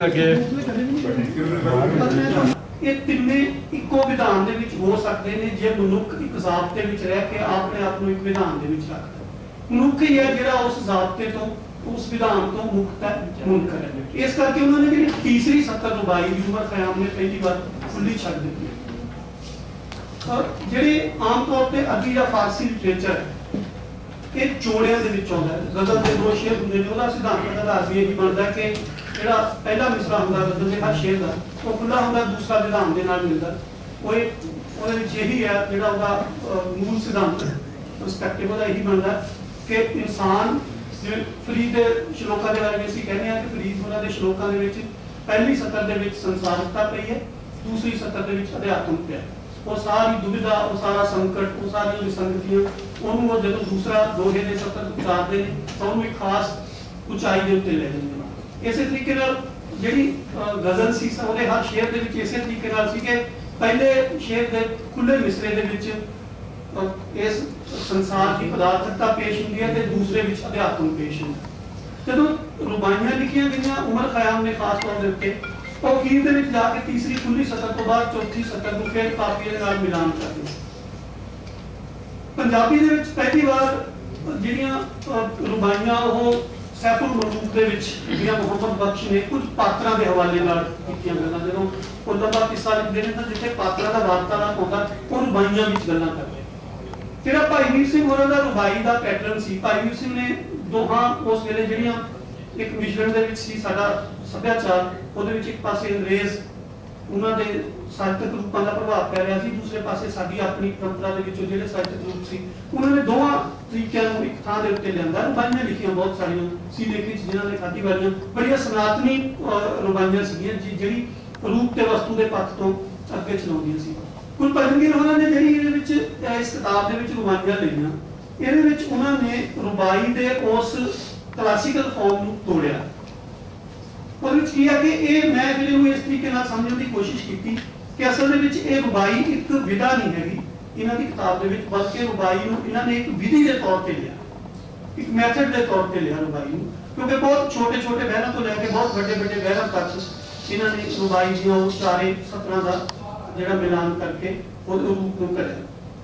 ਇਹ ਤਿੰਨੇ ਇੱਕੋ ਵਿਧਾਨ ਦੇ ਵਿੱਚ ਹੋ ਸਕਦੇ ਨੇ ਜੇ ਮਨੁੱਖ ਇੱਕ ਜ਼ਾਬਤੇ ਵਿੱਚ ਰਹਿ ਕੇ ਆਪਣੇ ਆਪ ਨੂੰ ਇੱਕ ਵਿਧਾਨ ਦੇ ਵਿੱਚ ਰੱਖਦਾ। ਮਨੁੱਖ ਹੀ ਹੈ ਜਿਹੜਾ ਉਸ ਜ਼ਾਬਤੇ ਤੋਂ ਉਸ ਵਿਧਾਨ ਤੋਂ ਮੁਕਤ ਹੈ, ਮੁਨਕਰ ਹੈ। ਇਸ ਕਰਕੇ ਉਹਨਾਂ ਨੇ ਜਿਹੜੀ ਤੀਸਰੀ ਸੱਤਰ ਰੁਬਾਈ ਦੀ ਉਮਰ ਖਿਆਮ ਨੇ ਪਹਿਲੀ ਵਾਰ ਖੁੱਲੀ ਛੱਡ ਦਿੱਤੀ ਹੈ। ਜਿਹੜੀ ਆਮ ਤੌਰ ਤੇ ਅਰਬੀ ਜਾਂ ਫਾਰਸੀ ਲਿਟਰੇਚਰ ਹੈ ਇਹ ਜੋੜਿਆਂ ਦੇ ਵਿੱਚ ਆਉਂਦਾ ਹੈ। ਗਜ਼ਲ ਦੇ ਦੋ ਸ਼ੇਰ ਹੁੰਦੇ ਨੇ, ਉਹਦਾ ਸਿਧਾਂਤ ਦਾ ਆਧਾਰ ਵੀ ਇਹੀ ਬਣਦਾ ਕਿ ਜਿਹੜਾ ਪਹਿਲਾ ਮਿਸਰਾ ਹੁੰਦਾ ਗਜ਼ਲ ਦੇ ਹਰ ਸ਼ੇਰ ਦਾ ਉਹ ਖੁੱਲਾ ਹੁੰਦਾ, ਦੂਸਰਾ ਵਿਧਾਨ ਦੇ ਨਾਲ ਮਿਲਦਾ। ਉਹਦੇ ਵਿੱਚ ਇਹੀ ਹੈ ਜਿਹੜਾ ਉਹਦਾ ਮੂਲ ਸਿਧਾਂਤ ਪਰਸਪੈਕਟਿਵ ਉਹਦਾ ਇਹੀ ਬਣਦਾ ਕਿ ਇਨਸਾਨ ਫਰੀਦ ਦੇ ਸ਼ਲੋਕਾਂ ਦੇ ਬਾਰੇ ਅਸੀਂ ਕਹਿੰਦੇ ਹਾਂ ਕਿ ਫਰੀਦ ਉਹਨਾਂ ਦੇ ਸ਼ਲੋਕਾਂ ਦੇ ਵਿੱਚ ਪਹਿਲੀ ਸਤਰ ਦੇ ਵਿੱਚ ਸੰਸਾਰਿਕਤਾ ਪਈ ਹੈ, ਦੂਸਰੀ ਸਤਰ ਦੇ ਵਿੱਚ ਅਧਿਆਤਮ ਪਿਆ। ਉਹ ਸਾਰੀ ਦੁਬਿਧਾ, ਉਹ ਸਾਰਾ ਸੰਕਟ, ਉਹ ਸਾਰੀਆਂ ਵਿਸੰਗਤੀਆਂ ਉਹਨੂੰ ਉਹ ਜਦੋਂ ਦੂਸਰਾ ਦੋਹੇ ਦੇ ਸਤਰ ਉਤਾਰਦੇ ਨੇ ਤਾਂ ਉਹਨੂੰ ਇੱਕ ਖਾਸ ਉਚਾਈ ਦੇ ਉੱਤੇ ਲੈ ਜਾਂਦੇ ਨੇ। ਇਸੇ ਤਰੀਕੇ ਨਾਲ ਜਿਹੜੀ ਗਜ਼ਲ ਸੀ ਉਹਦੇ ਹਰ ਸ਼ੇਰ ਦੇ ਵਿੱਚ ਇਸੇ ਤਰੀਕੇ ਨਾਲ ਸੀ ਕਿ ਪਹਿਲੇ ਸ਼ੇਰ ਦੇ ਖੁੱਲੇ ਮਿਸਰੇ ਦੇ ਵਿੱਚ ਇਸ ਸੰਸਾਰ ਦੀ ਪਦਾਰਥਕਤਾ ਪੇਸ਼ ਹੁੰਦੀ ਹੈ ਤੇ ਦੂਸਰੇ ਵਿੱਚ ਅਧਿਆਤਮ ਪੇਸ਼ ਹੁੰਦਾ। ਜਦੋਂ ਰੁਬਾਈਆਂ ਲਿਖੀਆਂ ਗਈਆਂ ਉਮਰ ਖਿਆਮ ਨੇ ਖਾਸ ਤੌਰ ਦੇ ਉੱਤੇ ਉਹ ਅਖੀਰ ਦੇ ਵਿੱਚ ਜਾ ਕੇ ਤੀਸਰੀ ਖੁੱਲੀ ਸਤਰ ਤੋਂ ਬਾਅਦ ਚੌਥੀ ਸਤਰ ਨੂੰ ਫਿਰ ਕਾਫੀਏ ਦੇ ਨਾਲ ਮਿਲਾਨ ਕਰਦੇ। ਪੰਜਾਬੀ ਦੇ ਵਿੱਚ ਪਹਿਲੀ ਵਾਰ ਜਿਹੜੀਆਂ ਰੁਬਾਈਆਂ ਉਹ ਸੈਫੁਲ ਮਲੂਕ ਦੇ ਵਿੱਚ ਜਿਹੜੀਆਂ ਮੁਹੰਮਦ ਬਖਸ਼ ਨੇ ਕੁਝ ਪਾਤਰਾਂ ਦੇ ਹਵਾਲੇ ਨਾਲ ਕੀਤੀਆਂ ਗੱਲਾਂ। ਜਦੋਂ ਉਹ ਲੰਬਾ ਕਿੱਸਾ ਲਿਖਦੇ ਨੇ ਤਾਂ ਜਿੱਥੇ ਪਾਤਰਾਂ ਦਾ ਵਾਰਤਾਲਾਪ ਹੁੰਦਾ ਉਹ ਰੁਬਾਈਆਂ ਵਿੱਚ ਗੱਲਾਂ ਕਰਦੇ। ਜਿਹੜਾ ਭਾਈ ਵੀਰ ਸਿੰਘ ਹੋਰਾਂ ਦਾ ਰੁਬਾਈ ਦਾ ਪੈਟਰਨ ਸੀ, ਭਾਈ ਵੀਰ ਸਿੰਘ ਨੇ ਦੋਹਾਂ ਉਸ ਵੇਲੇ ਜਿਹੜੀਆਂ ਇੱਕ ਮਿਸ਼ਰਣ ਦੇ ਵਿੱਚ ਸੀ ਸਾਡਾ ਸੱਭਿਆਚਾਰ, ਉਹਦੇ ਵਿੱਚ ਇੱਕ ਪਾਸੇ ਅੰਗਰੇਜ਼ ਉਹਨਾਂ ਦੇ ਸਾਹਿਤਕ ਰੂਪਾਂ ਦਾ ਪ੍ਰਭਾਵ ਪੈ ਰਿਹਾ ਸੀ, ਦੂਸਰੇ ਪਾਸੇ ਸਾਡੀ ਆਪਣੀ ਪਰੰਪਰਾ ਦੇ ਵਿੱਚੋਂ ਜਿਹੜੇ ਸਾਹਿਤਕ ਰੂਪ ਸੀ ਉਹਨਾਂ ਨੇ ਦੋਵਾਂ ਤਰੀਕਿਆਂ ਨੂੰ ਇੱਕ ਥਾਂ ਦੇ ਉੱਤੇ ਲਿਆਂਦਾ। ਰੁਬਾਈਆਂ ਲਿਖੀਆਂ ਬਹੁਤ ਸਾਰੀਆਂ ਸੀ ਲੇਖਕ ਜਿਨ੍ਹਾਂ ਨੇ ਖਾਦੀ ਵਾਲੀਆਂ ਬੜੀਆਂ ਸਨਾਤਨੀ ਰੁਬਾਈਆਂ ਸੀਗੀਆਂ ਜਿਹੜੀ ਰੂਪ ਤੇ ਵਸਤੂ ਦੇ ਪੱਖ ਤੋਂ ਅੱਗੇ ਚਲਾਉਂਦੀਆਂ ਸੀ। ਕੁਲਪਰਨਗੀਰ ਉਹਨਾਂ ਨੇ ਜਿਹੜੀ ਇਹਦੇ ਵਿੱਚ ਇਸ ਕਿਤਾਬ ਦੇ ਵਿੱਚ ਰੁਬਾਈਆਂ ਲਈਆਂ, ਇਹਦੇ ਵਿੱਚ ਉਹਨਾਂ ਨੇ ਰੁਬਾਈ ਦੇ ਉਸ ਕਲਾਸੀਕਲ ਫਾਰਮ ਨੂੰ ਤੋੜਿਆ। ਉਹਦੇ ਵਿੱਚ ਕੀ ਹੈ ਕਿ ਇਹ ਮੈਂ ਫਿਰ ਇਹਨੂੰ ਇਸ ਤਰੀਕੇ ਨਾਲ ਸਮਝਣ ਦੀ ਕੋਸ਼ਿਸ਼ ਕੀਤੀ ਕਿ ਅਸਲ ਦੇ ਵਿੱਚ ਇਹ ਰੁਬਾਈ ਇੱਕ ਵਿਧਾ ਨਹੀਂ ਹੈਗੀ ਇਹਨਾਂ ਦੀ ਕਿਤਾਬ ਦੇ ਵਿੱਚ, ਬਲਕਿ ਰੁਬਾਈ ਨੂੰ ਇਹਨਾਂ ਨੇ ਇੱਕ ਵਿਧੀ ਦੇ ਤੌਰ ਤੇ ਲਿਆ, ਇੱਕ ਮੈਥਡ ਦੇ ਤੌਰ ਤੇ ਲਿਆ ਰੁਬਾਈ ਨੂੰ। ਕਿਉਂਕਿ ਬਹੁਤ ਛੋਟੇ ਛੋਟੇ ਬਹਿਰਾਂ ਤੋਂ ਲੈ ਕੇ ਬਹੁਤ ਵੱਡੇ ਵੱਡੇ ਬਹਿਰਾਂ ਤੱਕ ਇਹਨਾਂ ਨੇ ਰੁਬਾਈ ਦੀਆਂ ਉਹ ਚਾਰੇ ਸਤਰਾਂ ਦਾ ਜਿਹੜਾ ਮਿਲਾਨ ਕਰਕੇ ਉਹਦੇ ਰੂਪ ਨੂੰ ਕਰਿਆ।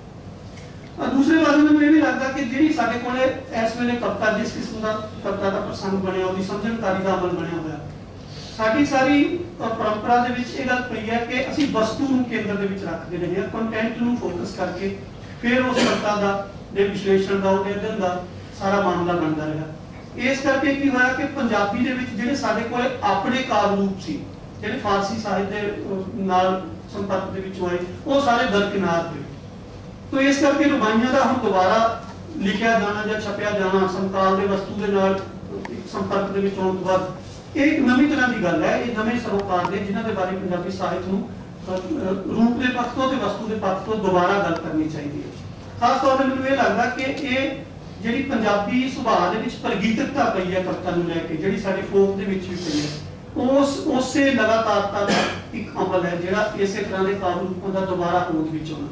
ਦੂਸਰੇ ਪਾਸੇ ਮੈਨੂੰ ਇਹ ਵੀ ਲੱਗਦਾ ਕਿ ਜਿਹੜੀ ਸਾਡੇ ਕੋਲੇ ਇਸ ਵੇਲੇ ਕਵਿਤਾ ਜਿਸ ਕਿਸਮ ਦਾ ਕਵਿਤਾ ਦਾ ਪ੍ਰਸੰਗ ਬਣਿਆ, ਉਹਦੀ ਸਮਝਣਕਾਰੀ ਦਾ ਅਮਲ ਬਣਿਆ ਹੋਇਆ, ਸਾਡੀ ਸਾਰੀ ਪਰੰਪਰਾ ਦੇ ਵਿੱਚ ਇਹ ਗੱਲ ਪਈ ਹੈ ਕਿ ਅਸੀਂ ਵਸਤੂ ਨੂੰ ਕੇਂਦਰ ਦੇ ਵਿੱਚ ਰੱਖਦੇ ਰਹੇ ਹਾਂ, ਕੰਟੈਂਟ ਨੂੰ ਫੋਕਸ ਕਰਕੇ ਫਿਰ ਉਸ ਕਵਿਤਾ ਦਾ ਦੇ ਵਿਸ਼ਲੇਸ਼ਣ ਦਾ ਉਹਦੇ ਅਧਿਐਨ ਦਾ ਸਾਰਾ ਮਾਮਲਾ ਬਣਦਾ ਰਿਹਾ। ਇਸ ਕਰਕੇ ਕੀ ਹੋਇਆ ਕਿ ਪੰਜਾਬੀ ਦੇ ਵਿੱਚ ਜਿਹੜੇ ਸਾਡੇ ਕੋਲ ਆਪਣੇ ਕਾਵਿ ਰੂਪ ਸੀ ਜਿਹੜੇ ਫਾਰਸੀ ਸਾਹਿਤ ਦੇ ਨਾਲ ਸੰਪਰਕ ਦੇ ਵਿੱਚ ਹੋਏ ਉਹ ਸਾਰੇ ਦਰਕਿਨਾਰ ਹੋਏ। तो इस करके रुबाइयां का हम दोबारा लिखिया जाना या छपिया जाना समकाल के वस्तु के नाल संपर्क दे विच आउण तों बाद एक नवी तरह की गल है। ये नवे सरोकार दे जिन्हां दे बारे पंजाबी साहित्य नूं रूप के पक्ष तो वस्तु के पक्ष तो दोबारा गल करनी चाहिए। खास तौर पर मैनूं ये लगदा कि ये जिहड़ी पंजाबी सुभाਅ दे विच प्रगीतकता पई है कविता नूं लैके जिहड़ी साडी फोक दे विच भी पई है उसे लगातारता दा एक अमल है जिहड़ा इसे तरह के काव्य रूपों का दोबारा होंद विच आउणा।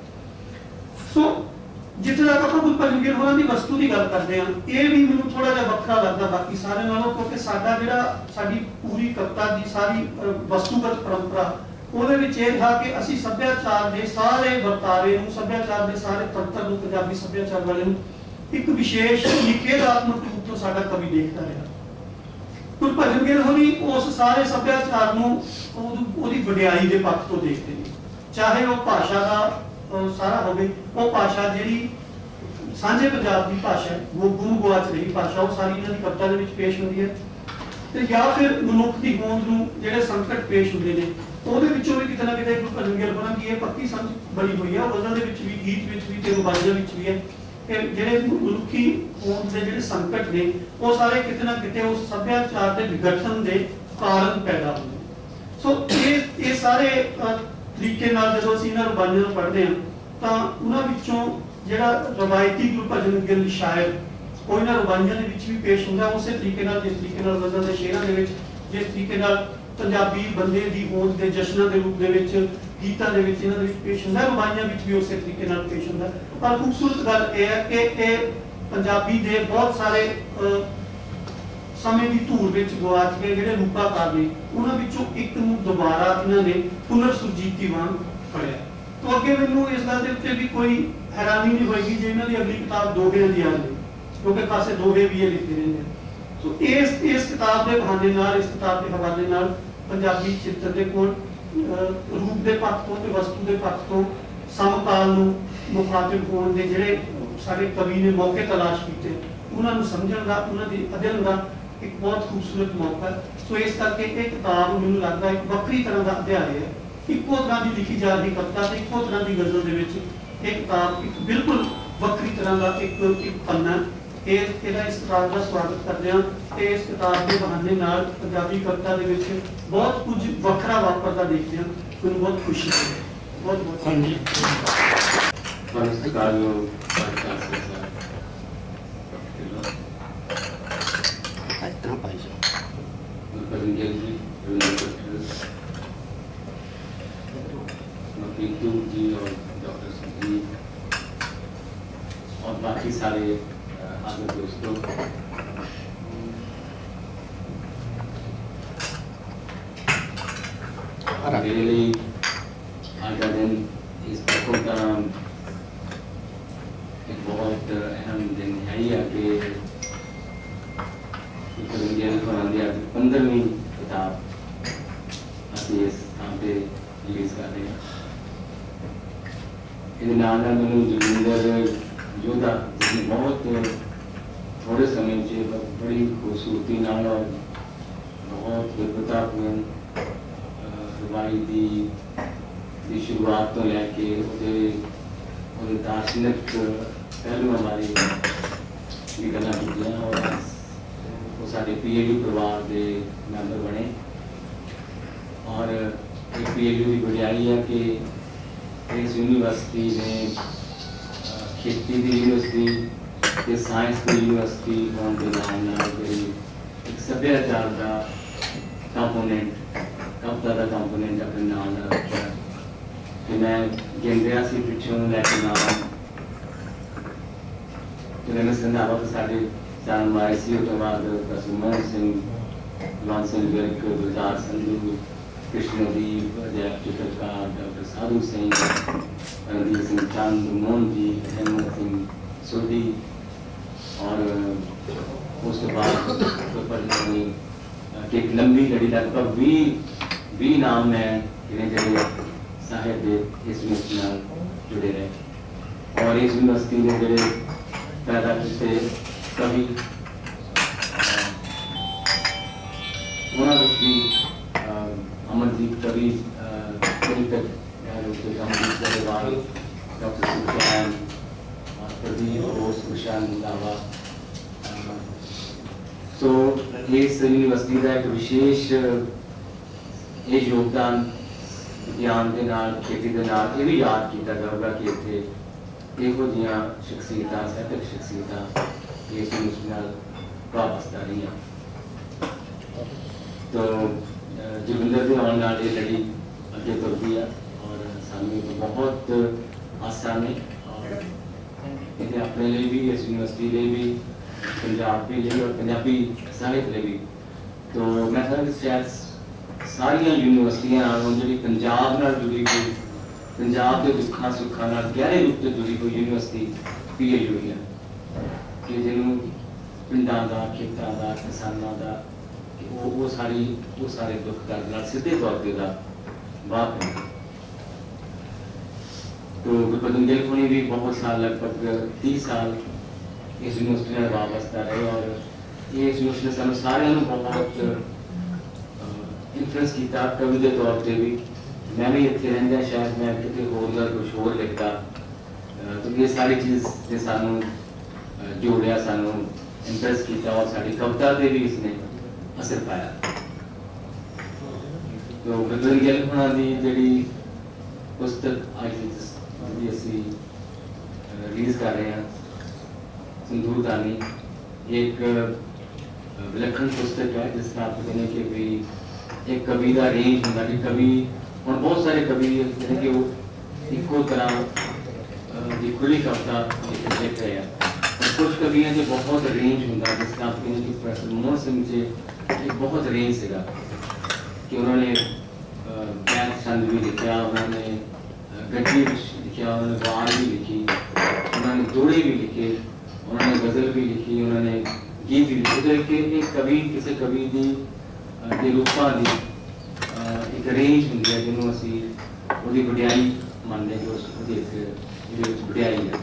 सो जिथे तक आप कुलपरनगीर होरां दी वस्तु की गल करते हैं ये भी मैनूं थोड़ा जिहा वखरा लगदा बाकी सारे नालों, क्योंकि साडा जिहड़ा साडी पूरी कविता की सारी वस्तुगत परंपरा ਉਹਦੇ ਵਿੱਚ ਇਹ था कि ਅਸੀਂ ਸੱਭਿਆਚਾਰ ਦੇ ਸਾਰੇ ਵਰਤਾਰੇ ਨੂੰ ਸੱਭਿਆਚਾਰ ਦੇ ਸਾਰੇ ਤੰਤਰ ਨੂੰ ਪੰਜਾਬੀ ਸੱਭਿਆਚਾਰ ਵਾਲੇ ਨੂੰ ਇੱਕ ਵਿਸ਼ੇਸ਼ ਨਿਖੇਧਾਤਮਕ ਰੂਪ ਤੋਂ ਸਾਡਾ ਕਵੀ ਦੇਖਦਾ ਰਿਹਾ। ਕੁਲਪਰਨਗੀਰ ਹੋਰੀ ਉਸ ਸਾਰੇ ਸੱਭਿਆਚਾਰ ਨੂੰ ਉਹਦੀ ਵਡਿਆਈ ਦੇ ਪੱਖ ਤੋਂ ਦੇਖਦੇ ਨੇ, ਚਾਹੇ ਉਹ ਭਾਸ਼ਾ ਦਾ ਸਾਰਾ ਹੋਵੇ, ਉਹ ਭਾਸ਼ਾ ਜਿਹੜੀ ਸਾਂਝੇ ਪੰਜਾਬ ਦੀ ਭਾਸ਼ਾ ਹੈ ਉਹ ਗੁੰਮ ਗੁਆਚ ਰਹੀ ਭਾਸ਼ਾ ਉਹ ਸਾਰੀ ਇਹਨਾਂ ਦੀ ਕਵਿਤਾ ਦੇ ਵਿੱਚ ਪੇਸ਼ ਹੁੰਦੀ ਹੈ। ਤੇ ਜਾਂ ਫਿਰ ਮਨੁੱਖ ਦੀ ਹੋਂਦ ਨੂੰ ਜਿਹੜੇ ਸੰਕਟ ਪੇਸ਼ ਹੁੰਦੇ ਨੇ ਉਹਦੇ ਵਿੱਚੋਂ ਵੀ ਕਿਤੇ ਨਾ ਕਿਤੇ ਕੁਲਪਰਨਗੀਰ ਹੋਰਾਂ ਦੀ ਇਹ ਪੱਕੀ ਸਮਝ ਬਣੀ ਹੋਈ ਹੈ। ਗਜ਼ਲ ਦੇ ਵਿੱਚ ਵੀ, ਗੀਤ ਵਿੱਚ ਵੀ ਤੇ ਰੁਬਾਈਆਂ ਵਿੱਚ ਵੀ ਹੈ ਕਿ ਜਿਹੜੇ ਮਨੁੱਖੀ ਹੋਂਦ ਦੇ ਜਿਹੜੇ ਸੰਕਟ ਨੇ ਉਹ ਸਾਰੇ ਕਿਤੇ ਨਾ ਕਿਤੇ ਉਸ ਸੱਭਿਆਚਾਰ ਦੇ ਵਿਗੜਨ ਦੇ ਕਾਰਨ ਪੈਦਾ ਹੁੰਦੇ। ਸੋ ਇਹ ਸਾਰੇ ਤਰੀਕੇ ਨਾਲ ਜਦੋਂ ਅਸੀਂ ਇਹਨਾਂ ਰੁਬਾਈਆਂ ਨੂੰ ਪੜ੍ਹਦੇ ਹਾਂ ਤਾਂ ਉਹਨਾਂ ਵਿੱਚੋਂ ਜਿਹੜਾ ਰਵਾਇਤੀ ਕੁਲਪਰਨਗੀਰ ਸ਼ਾਇਰ ਉਹ ਇਹਨਾਂ ਰੁਬਾਈਆਂ ਦੇ ਵਿੱਚ ਵੀ ਪੇਸ਼ ਹੁੰਦਾ ਉਸੇ ਤਰੀਕੇ ਨਾਲ ਜਿਸ ਤਰੀਕੇ ਨਾਲ ਗਜ਼ਲ ਦੇ ਸ਼ੇਰਾਂ ਦੇ ਵਿੱਚ, ਜਿਸ ਤਰੀਕੇ ਨਾਲ ਪੰਜਾਬੀ ਬੰਦੇ ਦੀ ਹੋਂਦ ਦੇ ਜਸ਼ਨਾਂ ਦੇ ਰੂਪ ਦੇ ਵਿੱਚ ਗੀਤਾਂ ਦੇ ਵਿੱਚ ਇਹਨਾਂ ਦੇ ਵਿੱਚ ਪੇਸ਼ ਹੁੰਦਾ, ਰੁਬਾਈਆਂ ਵਿੱਚ ਵੀ ਉਸੇ ਤਰੀਕੇ ਨਾਲ ਪੇਸ਼ ਹੁੰਦਾ। ਪਰ ਖੂਬਸੂਰਤ ਗੱਲ ਇਹ ਹੈ ਕਿ ਇਹ ਪੰਜਾਬੀ ਦੇ ਬਹੁਤ ਸਾਰੇ ਸਮੇਂ ਦੀ ਧੂੜ ਵਿੱਚ ਗਵਾਚ ਗਏ ਜਿਹੜੇ ਰੂਪਾਕਾਰ ਨੇ ਉਹਨਾਂ ਵਿੱਚੋਂ ਇੱਕ ਨੂੰ ਦੁਬਾਰਾ ਇਹਨਾਂ ਨੇ ਪੁਨਰ ਸੁਰਜੀਤੀ ਵਾਂਗ ਫੜਿਆ। ਤੋਂ ਅੱਗੇ ਮੈਨੂੰ ਇਸ ਗੱਲ ਦੇ ਉੱਤੇ ਵੀ ਕੋਈ हैरानी नहीं होगी जो इन्हों की अगली किताब दोहे की आ गई, क्योंकि खासे दोहे भी ये लिखते रहते हैं। तो इस किताब के बहाने नाल, इस किताब के हवाले नाल पंजाबी चित्र के कोल रूप के पक्ष तो ते वस्तु के पक्ष तो समकाल नूं मुखातिब होने के जिहड़े सारे कवि ने मौके तलाश किए उन्होंने समझण का, उन्होंने अध्ययन का एक बहुत खूबसूरत मौका है। सो इस करके ये किताब मैनूं लगता एक वक्री तरह का अध्याय है, इक्को तरह की लिखी जा रही कविता ते इक्को तरह की गज़ल दे विच एक किताब एक बिल्कुल वक्री तरह का एक पन्ना इस किताब का स्वागत करते हैं। इस किताब के बहाने नाल पंजाबी कविता दे विच बहुत कुछ वखरा वापरता देखते हैं, मैनूं बहुत खुशी है। बहुत बहुत जी और डॉक्टर संजीव और बाकी सारे आगे दोस्तों, मेरे लिए आज का दिन इस पुस्तकों का एक बहुत अहम दिन है ही आगे 15वीं किताब अभी इस काम पे रिलीज कर रहे हैं। मैनू जोगिंदर योधा जिसने बहुत थोड़े समय से बड़ी खूबसूरती नाल और बहुत विद्वतापूर्ण रवाई की शुरुआत तो लैके दार्शनिक पहलुओं बारे भी गल्लां कीतियां और वो साडे PLU परिवार के मैंबर बने। और एक PLU की वडियाई है कि इस यूनिवर्सिटी ने खेती की यूनिवर्सिटी साइंस की यूनिवर्सिटी होने के नाम एक सभ्याचार का कंपोनेंट, कविता का कंपोनेंट अपने नाम रखा कि मैं गिनरिया से पिछों लैके नाम संधावा तो साढ़े चार मायसी तो बाद सुमन सिंह लॉन्सन विर्क गुलजार संधू कृष्णदीप जय चित्रकार डॉक्टर साधु सिंह रणदीप सिंह चंद मोहन जी हेमंत सिंह सोडी और उसके बाद एक लंबी लड़ी लगभग 20 नाम है जिन्हें जगह साहित्य इस यूनिवर्सिटी जुड़े रहे। और इस यूनिवर्सिटी ने जड़े पैदा किए कवि उन्होंने भी अमरजीत कवि तक अमरजीत गरेवाल डॉक्टर सुखचैन और प्रदीप घोष विशाल मुंडावा। तो इस यूनिवर्सिटी का एक विशेष ये योगदान विज्ञान के नाल खेती के नाल ये भी याद किया जाऊगा कि इतने ਇਹੋ ਜਿਹੀਆਂ ਸ਼ਖਸੀਅਤਾਂ ਸਾਹਿਤਕ ਸ਼ਖਸੀਅਤਾਂ ਇਸ यूनिवर्सिटी ਨਾਲ ਵਾਬਸਤਾ ਰਹੀਆਂ। तो जोगिंदर के आने नाल ये लड़ी अगे तुरती है और सानू बहुत आसां ने और इतने अपने लिए भी इस यूनिवर्सिटी लिए भी पंजाब के लिए और पंजाबी साहित्य लिए भी। तो मैं समझदा शायद सारिया यूनिवर्सिटियां जी पंजाब नाल जुड़ी हुई पंजाब के दुखा सुखा गहरे रूप से जुड़ी हुई यूनिवर्सिटी PLU है कि जिन्हों पिंडा का खेतों का किसानों का वो सारे दुख दर्द सीधे तौर पर बात है। तो गुरबदन गिल होनी भी बहुत साल लगभग 30 साल इस यूनिवर्सिटी में वाबस्ता रहे और ये इस यूनिवर्सिटी ने सानू सारियां नू बहुत इन्फ्लुएंस किया कवि के तौर पर भी। मैं भी इतने रहंदा शायद मैं कितने होर कुछ होर लिखता। तो ये सारी चीज़ ने सानू जोड़िया सानू इंप्रेस किया और साड़ी कविता से भी इसने असर पाया। तो गुरबदन गिल होना की जी पुस्तक अभी असी रिलीज कर रहे हैं संदूर दानी एक विलक्षण पुस्तक है जिसमें आप कहने के भी एक कवि का रेंज होगा कि कवि और बहुत सारे कवि जिन्हें कि वो इको तरह की खुली कविता लिख रहे हैं। कुछ कवियाँ जो बहुत रेंज होंगे, जिस तरह आपके कि प्रोफेसर मोहन सिंह जी एक बहुत रेंज सेगा कि उन्होंने बैत छंद भी लिखा, उन्होंने गड्डी भी लिखा, उन्होंने वार भी लिखी, उन्होंने जोड़े भी लिखे, उन्होंने गज़ल भी लिखी, उन्होंने गीत भी लिखे। तो एक कवि किसी कवि के रूपों की एक रेंज होंगी है जिन्होंने असी वो वडियाई मानते कि उस वडियाई है।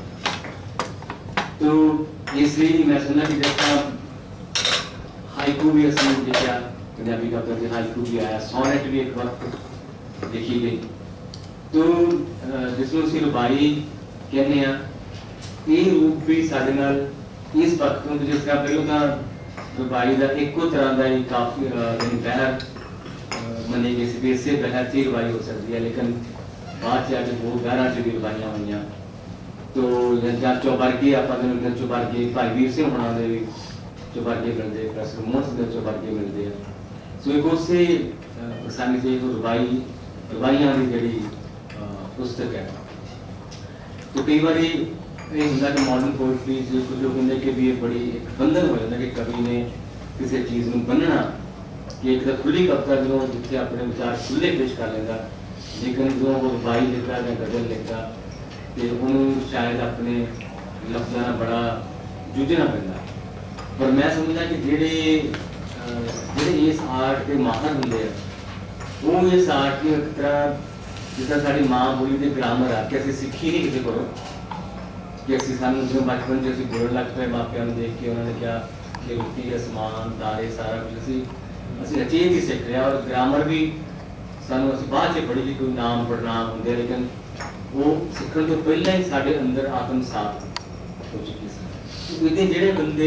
तो इसलिए मैं समझा कि जिस तरह हाइकू भी असं लिखा, पंजाबी कविता से हाइकू भी आया, सोनेट भी एक वक्त लिखी गई। तो जिसमें असी रुबाई कहने ये रूप भी साढ़े नाल इस वक्त में जिस तरह पहलों तो रुबाई का एको तरह का ही काफ़ी बहर मनी गई सी, इससे बहर से रुबाई हो सकती है, लेकिन बाद से आके बहुत बहर च भी रुबाइयाँ हुई। तो जब चौबारगी आप चौबारगी भाई वीर सिंह होना दे भी चौबारगी मिलते, प्रोफेसर मोहन सिंह चौबारगी मिलते हैं। सो एक उससे आसानी से एक रुबाइयाँ की जी पुस्तक है। तो कई बार ये होंगे कि मॉडर्न पोइट्री कुछ लोग कहते कि भी ये बड़ी एक बंधन हो जाता कि कवि ने किसी चीज़ में बनना कि एक तो खुली कविता जो जिसे अपने विचार खुले पेश कर लेगा, लेकिन जो वो रुबाई लिखता या गज़ल लिखता तो उन्होंने शायद अपने लफ्ज़ों का बड़ा जूझना पैदा। पर मैं समझदा कि जेडे इस आर्ट के माहर होंगे वो इस आर्ट की एक तरह जिस तरह साड़ी माँ बोली के ग्रामर आ कि असं सीखी नहीं किसी को कि असं सानू जो बचपन से असं बोलने लग पे मापिया देख के उन्होंने क्या कि रोटी आसमान तारे सारा कुछ असं अचेत ही सीख रहा, और ग्रामर भी सानू असं बाद च पढ़ी कोई नाम पढ़नाम होंगे, लेकिन वो सीखने तो पहले ही साढ़े अंदर आत्मसात हो चुकी सी। तो इतने जेडे बंदे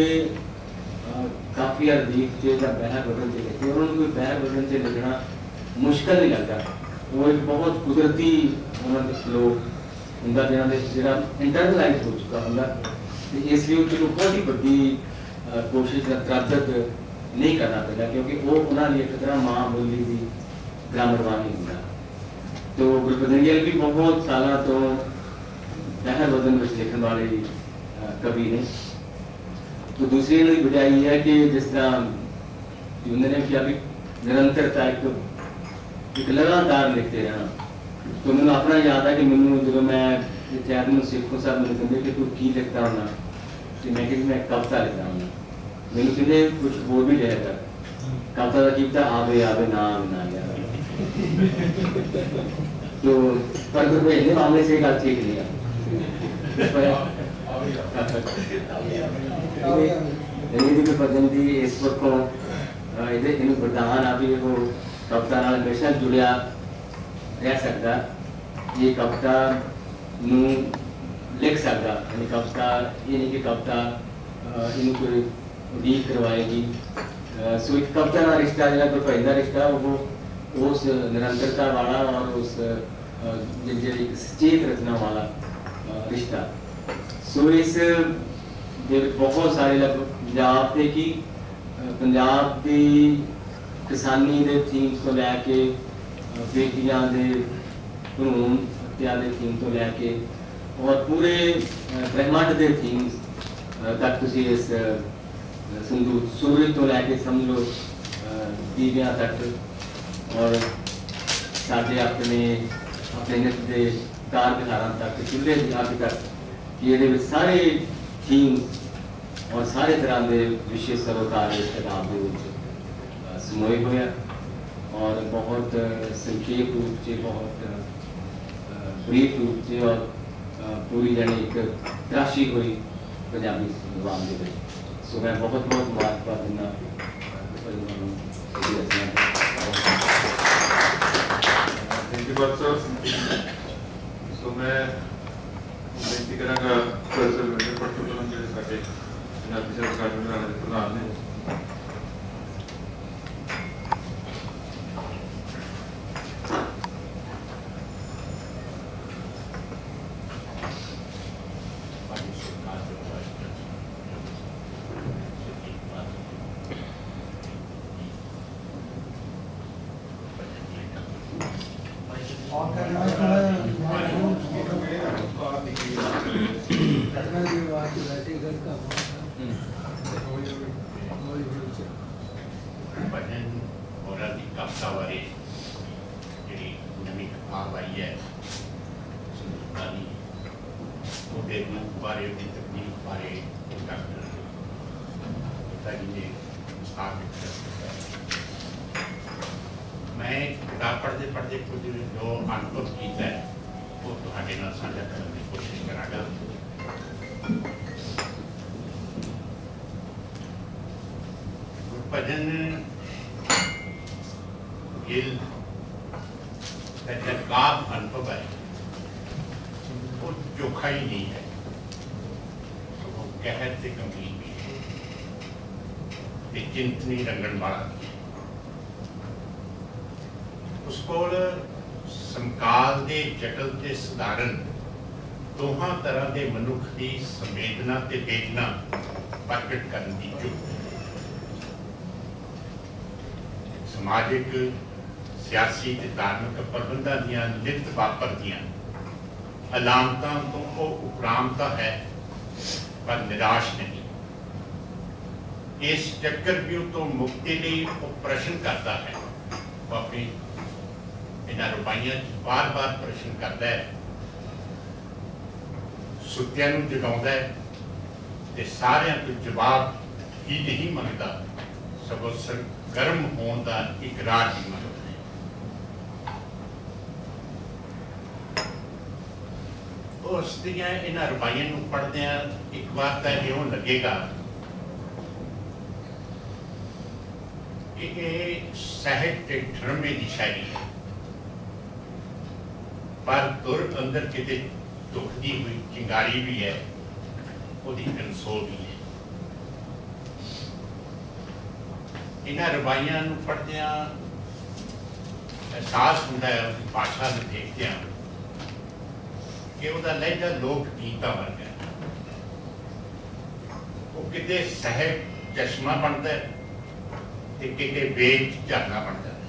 काफ़ी अरदीक से बहर बदन से लिखते, उन्होंने कोई बहर बदन से लिखना मुश्किल नहीं लगता। वो एक बहुत कुदरती उन्होंने फ्लो होंगे जो इंटरनलाइज हो चुका होंगे, इसलिए उसको बहुत ही बड़ी कोशिश तरदद नहीं करना पड़ा, क्योंकि वो उन्होंने एक तरह माँ बोली की ग्रामर वाली होंगे। तो गुरबदरियल भी बहुत साल तो बहर वजन में लिखने वाले कवि ने। तो दूसरी वजह यह है कि जिस तरह उन्होंने क्या भी निरंतरता एक लगातार लिखते रहना। तो मैंने अपना याद है कि मैंने जो मैं इत्यादि सिखों साहब मैंने कहते कि तू की लिखता होना, तो मैं कि मैं कविता लिखता हूँ। मैंने कहते कुछ बोल भी लिखा कविता का की आवे आवे ना आवे ना गया। तो पर इतने मामले से गल ठीक नहीं है। भजन की इस वक्तों इन वरदान आ भी वो कविता हमेशा जुड़िया रह सकता, ये कविता लिख सकता, यानी कविता ये नहीं कि कविता इन कोई उड़ीक करवाएगी। सो एक कविता का रिश्ता जो कोई पहला रिश्ता वो उस निरंतरता वाला और उस सचेत रचना वाला रिश्ता। सो इस बहुत सारे पंजाब के की पंजाब की किसानी के थीम्स तो लैके बेटियां के भ्रूण हत्या के थीम तो लैके और पूरे ब्रह्मांड के थीम्स तक तुसी इस संदूर सूरज तो लैके समझ लो दीवियां तक और साढ़े अपने नृत्य के कार बिहार तक चूल्हे अग तक ये सारे थीम्स और सारे तरह के विशेष सरोकार इस किताब के समोए हुए और बहुत संक्षेप रूप से बहुत ब्रीफ रूप से और पूरी जानी एक तराशी हुई पंजाबी जुबान के। सो मैं बहुत बहुत मुबारकबाद देना थैंक यू सर। सो मैं बेनती करांगा प्रोफेसर विजय पटोले ਜਿਹੜੇ ਸਾਡੇ ਪੰਜਾਬੀ ਸਰਕਾਰ ਦੇ ਪ੍ਰਧਾਨ ਨੇ। Gracias. भजन और कविता बारे जी नवी किताब आई है ਉਹਦੇ ਰੂਪ ਬਾਰੇ ਉਹਦੀ ਤਕਨੀਕ ਬਾਰੇ ਡਾਕਟਰ ਪਿਤਾਜੀ ਨੇ ਸਥਾਪਿਤ ਕੀਤਾ। ਮੈਂ ਕਿਤਾਬ ਪੜ੍ਹਦੇ ਪੜ੍ਹਦੇ ਕੁਝ ਜੋ ਅਨੁਭਵ ਕੀਤਾ ਹੈ ਉਹ ਤੁਹਾਡੇ ਨਾਲ ਸਾਂਝਾ ਕਰਨ ਦੀ ਕੋਸ਼ਿਸ਼ ਕਰਾਂਗਾ। ਭਜਨ ਗਿੱਲ ਦਾ ਕਾਵ ਅਨੁਭਵ ਹੈ वो चोखा ही नहीं है, तो वो कहर से गंभीर भी है, चिंतनी रंगन वाला भी है। उसको समकाल दे जटल ते सधारण दोहां तरह के मनुख की संवेदना ते वेदना प्रगट करने की चुप समाजिक सियासी ते धार्मिक प्रबंधां दियां नित वापरदियां अलामतां तो वो उपरामता है पर निराश नहीं। इस चक्रव्यूह तो मुक्ति लिए वो प्रश्न करता है, वो अपनी इन्हां रुपाइयां बार बार प्रश्न करता है, सुत्तियां नूं जगाउंदा है ते सारियां तो जवाब ही नहीं मंगता, सगों सरगर्म होने का इकरार भी मंगता। उस इन्हां रुपाइयां नूं पढ़दे एक बार तो इउं लगेगा कि साहित्य ड्रामे की शायरी है, पर तुर अंदर किते दुखदी हुई चिंगारी भी है, उसकी कंसोल भी है। इन्हां रुपाइयां नूं पढ़दे एहसास हुंदा है उसकी भाषा नूं देखदे कि उसका लहजा लोक गीता वर्ग है, वो किते सहज चश्मा बनता है ते किते वेद झरना बनता है।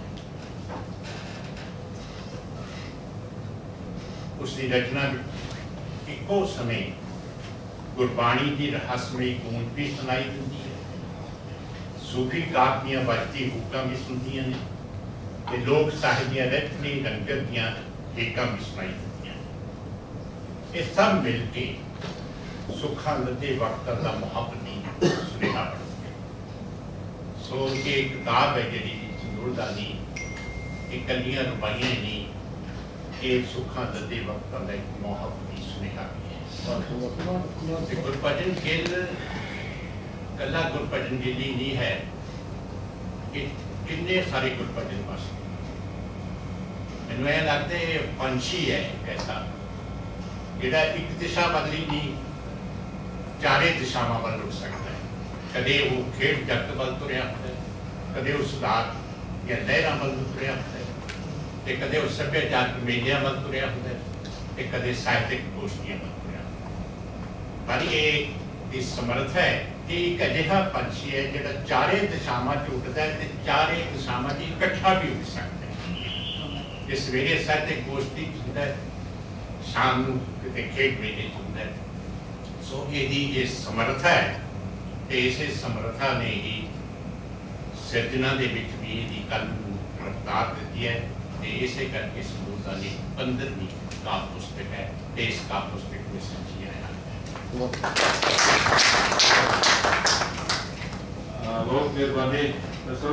उसकी रचना इको समय गुरबाणी की रहस्यमयी गूंज भी सुनाई देती है, सूफी काव्य दियां बजती हुक्कां भी सुनदियां ने ते लोक साहित्य दियां रचनी रंगत दियां हेकां भी सुनाई देती। ये सब मिलके सुखा लदे वक्त का मुहब्बती सुनेहा पढ़ते। सो ये किताब है जी संदूरदानी, ये कलियां रुपाइयां नहीं, ये सुखा लदे वक्त का एक मुहब्बती सुनेहा भी है। गुरभजन गिल कला गुरभजन गिल ही नहीं है कि कितने सारे गुरभजन वास्ते मैनूं ऐ लगता है पंछी है कैसा जिहड़ा एक दिशा बदली नहीं चारे दिशावां वल रुक सकता है। कदे वो खेड जगत वल तुरिया होंदा है, कदे वो सुधार या लहरां वल तुरिया होंदा है, ते कदे वो सभ्याचारक मेलियां वल तुरिया होंदा है, ते कदे साहित्यक गोष्ठियां वल तुरिया होंदा है। पर ये इस समर्थ है कि एक अजिहा पंछी है जिहड़ा चारे दिशावां च उड़दा है ते चारे दिशावां च इकट्ठा भी उड़ सकता है। जे सवेरे साहित्यक गोष्ठी हुंदा है, शाम किते खेड मेले होंदा है। सो ये समर्था है ते इसे समर्था ने ही सिरजना दे विच भी इहदी कल रफ्तार दित्ती है ते इसे करके संदूरदानी 15वीं काव्य पुस्तक है ते इस काव्य पुस्तक में सच्चियां हैं। बहुत मेहरबानी सर।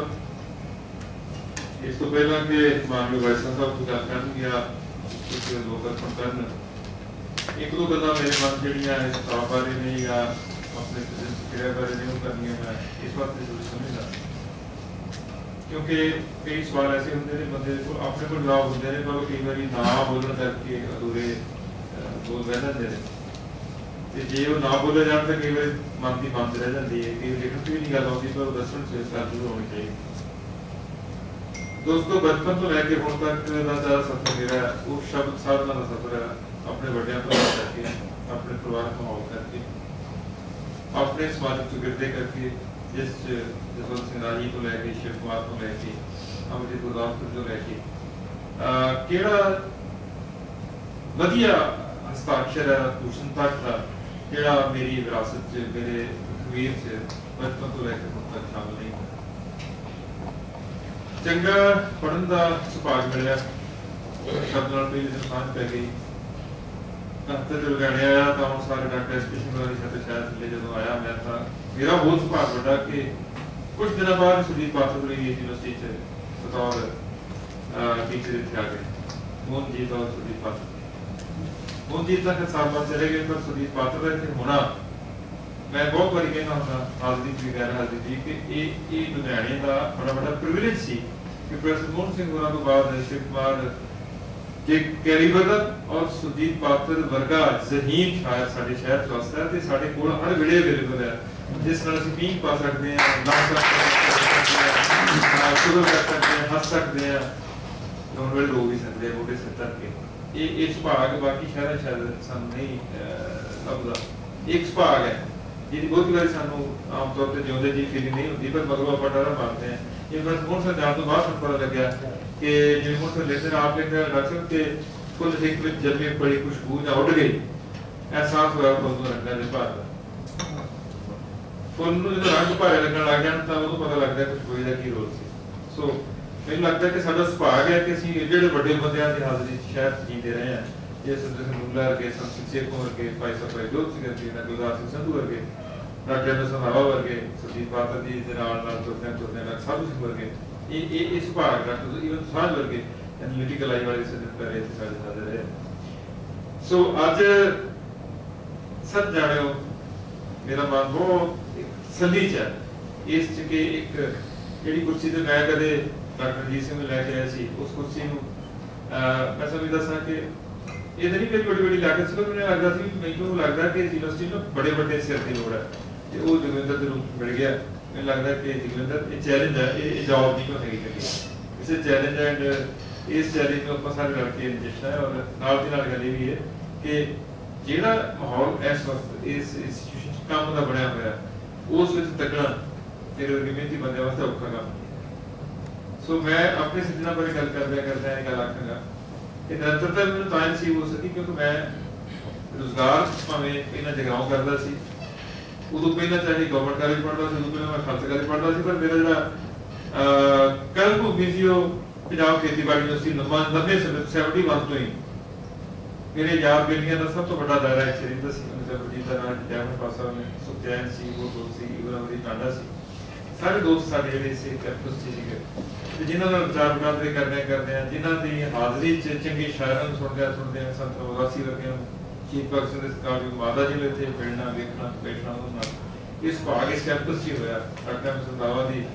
इस तो पहला कि माननीय वाइस साहब को गल करन या कुछ लोग अर्पण करन, एक दो गल्लां मेरे मन जिहड़ियां इस किताब बारे ने या अपने प्रक्रिया बारे ने करनियां मैं इस बात से जरूर समझदा, क्योंकि कई सवाल ऐसे होंगे ने बंदे को अपने को जवाब होंगे ने पर कई बार ना बोलने करके अधूरे बोल रह जाते हैं। जे वो ना बोले जान तो कई बार मन की बंद रह जाती है, कई लिखण की नहीं गल आती पर दसन से जरूर होनी चाहिए। दोस्तों बचपन तो लैके हुण तक दा सफर मेरा वो शब्द साधना का सफर है, अपने बड़ियां तो करके, अपने परिवार का माहौल करके, अपने समाजिक चुगिरदे करके, जिस जसवंत सिंह राजी तो लैके शिव कुमार तो लैके अमरजीत गुरदासपुर तो लैके केड़ा वधिया हस्ताक्षर है भूषण तक का जेड़ा मेरी विरासत च मेरे तकवीर से बचपन तो लैके हुण तक शामिल नहीं है। चंगा पढ़न का सुभाग मिलिया, शब्द नाल पहली दिन सांझ पै गई। तो जो लुधियाने आया तो हम सारे डॉक्टर एसपीसी वाली शायद थले जो आया मैं था, मेरा बहुत सुभाग बड़ा कि कुछ दिनों बाद सुरजीत पात्र यूनिवर्सिटी बतौर टीचर इतने आ गए। मोहनजीत और सुरजीत पात्र, मोहनजीत तक साल बाद चले गए, पर सुरजीत पात्र का इतने होना मैं बहुत बार कहना होता हाजरी जी गैर हाजरी जी कि ये लुधियाने का बड़ा बड़ा प्रिविलेज सी कि प्रोफेसर मोहन सिंह होना तो बाद शिव कुमार जे कैरीबदल और सुरजीत पात्र वर्गा जहीन शायद साडे शहर वास्ते है ते साडे कोल हर ਵੇਲੇ अवेलेबल है, जिस नाल ਅਸੀਂ ਪੀਂਘ ਪਾ ਸਕਦੇ ਹਾਂ, ਨਾਚ ਸਕਦੇ ਹਾਂ, ਸ਼ੁਰੂ ਕਰ ਸਕਦੇ ਹਾਂ, ਹੱਸ ਸਕਦੇ ਹਾਂ, ਉਹਨਾਂ ਵੇਲੇ ਰੋ ਵੀ ਸਕਦੇ ਹਾਂ ਮੋਢੇ ਸਿਰ ਧਰ ਕੇ। ਇਹ ਸੁਭਾਗ ਬਾਕੀ ਸ਼ਹਿਰਾਂ ਸ਼ਾਇਦ ਸਾਨੂੰ ਨਹੀਂ ਲੱਭਦਾ। ਇੱਕ ਸੁਭਾਗ ਹੈ ਜਿਹਦੀ ਬਹੁਤ ਵਾਰੀ ਸਾਨੂੰ ਆਮ ਤੌਰ ਤੇ ਜਿਉਂਦੇ ਜੀ ਫੀਲਿੰਗ ਨਹੀਂ ਹੁੰਦੀ, ਪਰ ਮਗਰੋਂ ਆਪਾਂ ਡਰ ਮਾਰਦੇ ਹਾਂ। ਇਹ ਬਸ ਹੁਣ ਸਰਦਾਰ ਤੋਂ ਬਾਅਦ ਸਾਨੂੰ ਪਤਾ ਲੱਗਿਆ कि जिਵੇਂ ਹੁਣ ਤੋਂ ਲੈਸਨ ਆਪ ਲਿਖਦੇ ਡਾਕਟਰ ਕਿ ਫੁੱਲ ਸਿੱਖ ਵਿੱਚ ਜੰਮੀ ਬੜੀ ਖੁਸ਼ਬੂ ਜਾਂ ਉੱਡ ਗਈ, ਅਹਿਸਾਸ ਹੋਇਆ ਫੁੱਲ ਨੂੰ ਰੰਗਾਂ ਦੇ ਭਾਰ ਦਾ। ਫੁੱਲ ਨੂੰ ਜਦੋਂ ਰੰਗ ਭਾਰੇ ਲੱਗਣ ਲੱਗ ਜਾਣ ਤਾਂ ਉਦੋਂ ਪਤਾ ਲੱਗਦਾ ਖੁਸ਼ਬੂ ਦਾ ਕੀ ਰੋਲ ਸੀ। ਸੋ ਮੈਨੂੰ ਲੱਗਦਾ ਕਿ ਸਾਡਾ ਸੁਭਾਗ ਹੈ ਕਿ ਅਸੀਂ ਜਿਹੜੇ ਵੱਡੇ ਬੰਦਿਆਂ ਦੀ ਹਾਜ਼ਰੀ ਸ਼ਹਿਰ 'ਚ ਜੀਂਦੇ ਰਹੇ ਹਾਂ, ਜਿਸ ਤਰ੍ਹਾਂ ਮੁੱਲਾ ਵਰਗੇ, ਸੰਤ ਸੇਖੋਂ ਵਰਗੇ, ਭਾਈ ਸਾਹਿਬ ਜੋਤ ਸਿੰਘ ਵਰਗੇ, ਗੁਰਦਾਸ ਸਿੰਘ ਸੰਧੂ ਵਰਗੇ, ਡਾਕਟਰ ਸਹਾਵਾ ਵਰਗੇ, ਸੁਰਜੀਤ ਪਾਤਰ ਜੀ ਦੇ ਨਾਲ ਤੁਰਦਿਆਂ ਸਾਧੂ ਸਿੰਘ ਵਰਗੇ, ਇਹ ਸੁਭਾਗ ਡਾਕਟਰ ਈਵਨ ਸਾਧ ਵਰਗੇ ਐਨਾਲਿਟਿਕਲ ਆਈ ਵਾਲੇ ਸਿੱਧੇ ਕਰੇ ਇੱਥੇ ਸਾਡੇ ਸਾਦੇ ਰਹੇ। ਸੋ ਅੱਜ ਸੱਚ ਜਾਣਿਓ ਮੇਰਾ ਮਨ ਬਹੁਤ ਸੱਲੀ ਚ ਹੈ ਇਸ ਚ ਕਿ ਇੱਕ ਜਿਹੜੀ ਕੁਰਸੀ ਤੇ ਮੈਂ ਕਦੇ ਡਾਕਟਰ ਜੀ ਸਿੰਘ ਨੂੰ ਲੈ ਕੇ ਆਇਆ ਸੀ, ਉਸ ਕੁਰਸੀ ਨੂੰ ਮੈਂ ਸਮਝਦਾ ਸਾਂ ਕਿ ਇਹ ਨਹੀਂ ਮੇਰੀ ਬੜੀ ਬੜੀ ਲਾਗਤ ਸੀ, ਮੈਨੂੰ ਲੱਗਦਾ ਸੀ, ਮੈਨੂੰ ਲੱਗਦਾ ਕਿ ਯੂਨੀਵਰਸਿਟੀ ਨੂੰ ਬੜੇ ਵੱਡੇ ਸਿਰ ਦੀ ਲੋੜ ਹੈ ਤੇ ਉਹ ਜਗਵਿੰਦਰ ਦੇ ਰੂਪ ਮਿਲ ਗਿਆ। ਮੈਨੂੰ ਲੱਗਦਾ ਕਿ ਜਗਵਿੰਦਰ ਇਹ ਚੈਲੰਜ ਹੈ, ਇਹ ਜੌਬ ਨਹੀਂ ਕੋਈ ਹੈਗੀ, ਇਸੇ ਚੈਲੰਜ ਐਂਡ ਇਸ ਚੈਲੰਜ ਨੂੰ ਆਪਾਂ ਸਾਰੇ ਰਲ ਕੇ ਨਿਪਟਣਾ ਹੈ। ਔਰ ਨਾਲ ਦੀ ਨਾਲ ਗੱਲ ਇਹ ਵੀ ਹੈ ਕਿ ਜਿਹੜਾ ਮਾਹੌਲ ਇਸ ਵਕਤ ਇਸ ਇੰਸਟੀਟਿਊਸ਼ਨ ਕੰਮ ਦਾ ਬਣਿਆ ਹੋਇਆ ਉਸ ਵਿੱਚ ਤੱਕਣਾ ਤੇਰੇ ਵਰਗੇ ਮਿਹਨਤੀ ਬੰਦਿਆਂ ਵਾਸਤੇ ਔਖਾ ਕੰਮ ਹੈ। ਸੋ ਮੈਂ ਆਪਣੇ ਸਿੱਧਨਾ ਬਾਰੇ ਗੱਲ ਕਰਦਿਆਂ ਇਹ ਗੱਲ ਆਖਾਂਗਾ ਕਿ ਨਿਰੰਤਰਤਾ ਮੈਨੂੰ ਤਾਂ ਨਸੀਬ ਹੋ ਸਕੀ ਕਿਉਂਕਿ ਮੈਂ ਰੁਜ਼ਗਾਰ ਭਾਵੇਂ ਪਹਿਲਾਂ ਜਗਰਾਉਂ ਕਰਦਾ ਸੀ, ਉਦੋਂ ਪਹਿਲਾਂ ਚਾਹੇ ਗਵਰਨਮੈਂਟ ਕਾਲਜ ਪੜ੍ਹਦਾ ਸੀ, ਉਦੋਂ ਪਹਿਲਾਂ ਮੈਂ ਖਾਲਸਾ ਕਾਲਜ ਪੜ੍ਹਦਾ ਸੀ, ਪਰ ਮੇਰਾ ਜਿਹੜਾ ਕਰਮ ਭੂਮੀ ਸੀ ਉਹ ਪੰਜਾਬ ਖੇਤੀਬਾੜੀ ਯੂਨੀਵਰਸਿਟੀ 71 ਤੋਂ ਹੀ ਮੇਰੇ ਯਾਰ ਬੇਲੀਆਂ ਦਾ ਸਭ ਤੋਂ ਵੱਡਾ ਦਾਇਰਾ ਇੱਥੇ ਰਹਿੰਦਾ ਸੀ। ਜਗਜੀਤ ਦਾ ਨਾਮ ਜੈਮਨ ਪਾਸਾ ਨੇ ਸੁਖਚੈਨ ਸੀ, ਉਹ ਦੋਸਤ ਸੀ, ਇਬਰਾਹਿਮ ਟਾਂਡਾ ਸੀ, ਸਾਰੇ ਦੋਸਤ ਸਾਡੇ ਜਿਹੜੇ ਇਸੇ ਕੈਂਪਸ 'ਚ ਸੀਗੇ ਤੇ ਜਿਨ੍ਹਾਂ ਨਾਲ ਵਿਚਾਰ ਵਟਾਂਦਰੇ ਕਰਦੇ ਆ, ਜਿਨ੍ਹਾਂ ਦੀ ਹਾਜ਼ਰੀ 'ਚ ਚੰਗੇ ਸ਼ਾਇਰਾਂ ਨੂੰ ਸੁਣਦੇ ਆ ਸੰਤ ਰਵਾਸੀ ਵਰਗਿਆਂ ਨੂੰ, ਸ਼ਹੀਦ ਭਗਤ ਸਿੰਘ ਦੇ ਸਤਿਕਾਰਯੋਗ ਮਾਤਾ ਜੀ ਨੂੰ ਇੱਥੇ ਮਿਲਣਾ, ਵੇਖਣਾ, ਬੈਠਣਾ ਉਹਨਾਂ ਨਾਲ ਇਸ ਭਾਗ ਇਸ ਕੈਂਪਸ 'ਚ ਹੀ ਹੋਇਆ। ਡਾਕਟਰ ਸੰਦਾਵਾ ਦੀ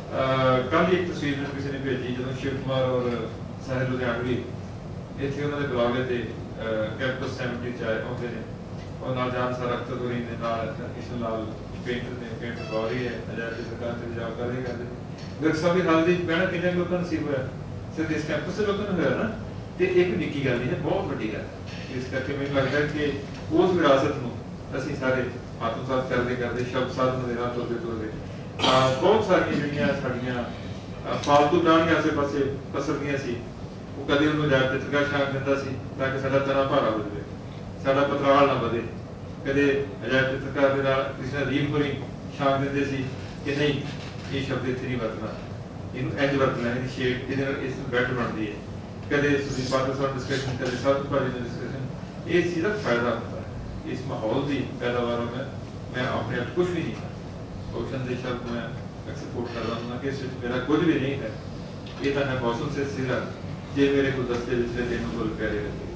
ਕੱਲ੍ਹ ਇੱਕ ਤਸਵੀਰ ਮੈਨੂੰ ਕਿਸੇ ਨੇ ਭੇਜੀ ਜਦੋਂ ਸ਼ਿਵ ਕੁਮਾਰ ਔਰ ਸਾਹਿਲ ਲੁਧਿਆਣਵੀ ਇੱਥੇ ਉਹਨਾਂ ਦੇ ਬੁਲਾਵੇ ਤੇ ਕੈਂਪਸ 70 'ਚ ਆਉਂਦੇ ਨੇ ਔਰ ਨਾਲ ਜਾਨ ਸਰ ਅਖਤਰ ਹੋਰੀ ਦੇ ਨਾਲ ਕਿਸ਼ਨ ਲਾਲ ਪੇਂਟਰ ਨੇ, ਪੇਂਟਰ ਗੌਰੀ ਹੈ, ਅਜਾਇਬ ਦੀ ਸਰਕਾਰ ਤੇ ਜਾਬ ਕਰਦੇ ਵਿਰਕ ਸਾਹਿਬ ਦੀ ਹਾਜ਼ਰੀ 'ਚ ਬਹਿਣਾ ਕਿੰਨੇ ਲੋਕਾਂ ਨੂੰ ਨਸੀਬ ਹੋਇਆ, ਸਿਰਫ ਇਸ ਕੈਂਪਸ ਦੇ ਲੋਕਾਂ ਨੂੰ ਹੋਇਆ ਨਾ। ਤੇ ਇੱਕ ਨਿੱਕੀ ਗੱਲ ਨਹੀਂ ਹੈ, ਬਹੁਤ ਵੱਡੀ ਗੱਲ। ਇਸ ਕਰਕੇ ਮੈਨੂੰ ਲੱਗਦਾ ਕਿ ਉਸ ਵਿਰਾਸਤ ਨੂੰ ਅਸੀਂ ਸਾਰੇ ਆਤਮਸਾਤ ਕਰਦੇ ਸ਼ਬਦ ਸਾਧਨ ਦੇ ਨਾਲ ਤੁਰਦੇ ਬਹੁਤ ਸਾਰੀਆਂ ਜਿਹੜੀਆਂ ਸਾਡੀਆਂ ਫਾਲਤੂ ਪ੍ਰਾਣੀਆਂ ਆਸੇ ਪਾਸੇ ਪਸਰਦੀਆਂ ਸੀ, ਉਹ ਕਦੇ ਉਹਨੂੰ ਜਾ ਕੇ ਚਿੱਤਰਕਾਰ ਸ਼ਾਂਕ ਦਿੰਦਾ ਸੀ ਤਾਂ ਕਿ ਸਾਡਾ ਤਣਾ ਭਾਰਾ ਹੋ ਜਾਵੇ, ਸਾਡਾ ਪਤਰਾਲ ਨਾ ਵਧੇ। ਕਦੇ ਅਜਾਇਬ ਚਿੱਤਰਕਾਰ ਦੇ ਨਾਲ ਕਿਸੇ ਨਾਲ ਰੀਮ ਹੋਰੀ ਸ਼ਾਂਕ ਦਿੰਦੇ ਸੀ ਕਿ ਨਹੀਂ ਇਹ ਸ਼ਬਦ ਇੱਥੇ ਨਹੀਂ ਵਰਤਣਾ, ਇਹਨੂੰ ਇੰਝ ਵਰਤਣਾ, ਇਹਦੀ ਸ਼ੇਡ ਜਿਹਦੇ ਨਾਲ ਇਸ ਨੂੰ ਬੈਟਰ ਬਣਦੀ ਹੈ। ਕਦੇ ਸੁਰਜੀਤ ਪਾਤਰ ਸਾਹਿਬ ਡਿਸਕਸ਼ਨ, ਕਦੇ ਸਾਧੂ ਭਾਜੀ ਦੀ ਡਿਸਕਸ਼ਨ, ਇਸ ਚੀਜ਼ ਦਾ ਫਾਇਦਾ ਹੁੰਦਾ ਹੈ। ਇਸ ਮਾਹੌਲ ਦੀ ਪੈਦਾਵਾਰ ਮੈਂ ਆਪਣੇ ਆਪ ਕੁਝ ਵੀ ਨਹੀਂ ਹੈ ਔਪਸ਼ਨ ਦੇ ਸ਼ਬਦ ਮੈਂ ਐਕਸਪੋਰਟ ਕਰਦਾ ਹਾਂ ਕਿ ਇਸ ਵਿੱਚ ਮੇਰਾ ਕੁਝ ਵੀ ਨਹੀਂ ਹੈ। ਇਹ ਤਾਂ ਹੈ ਮੌਸਮ ਸੇ ਸਿਰਾ ਜੇ ਮੇਰੇ ਗੁਲਦਸਤੇ ਵਿੱਚ ਦੇ ਤੈਨੂੰ ਫੁੱਲ ਪਿਆਰੇ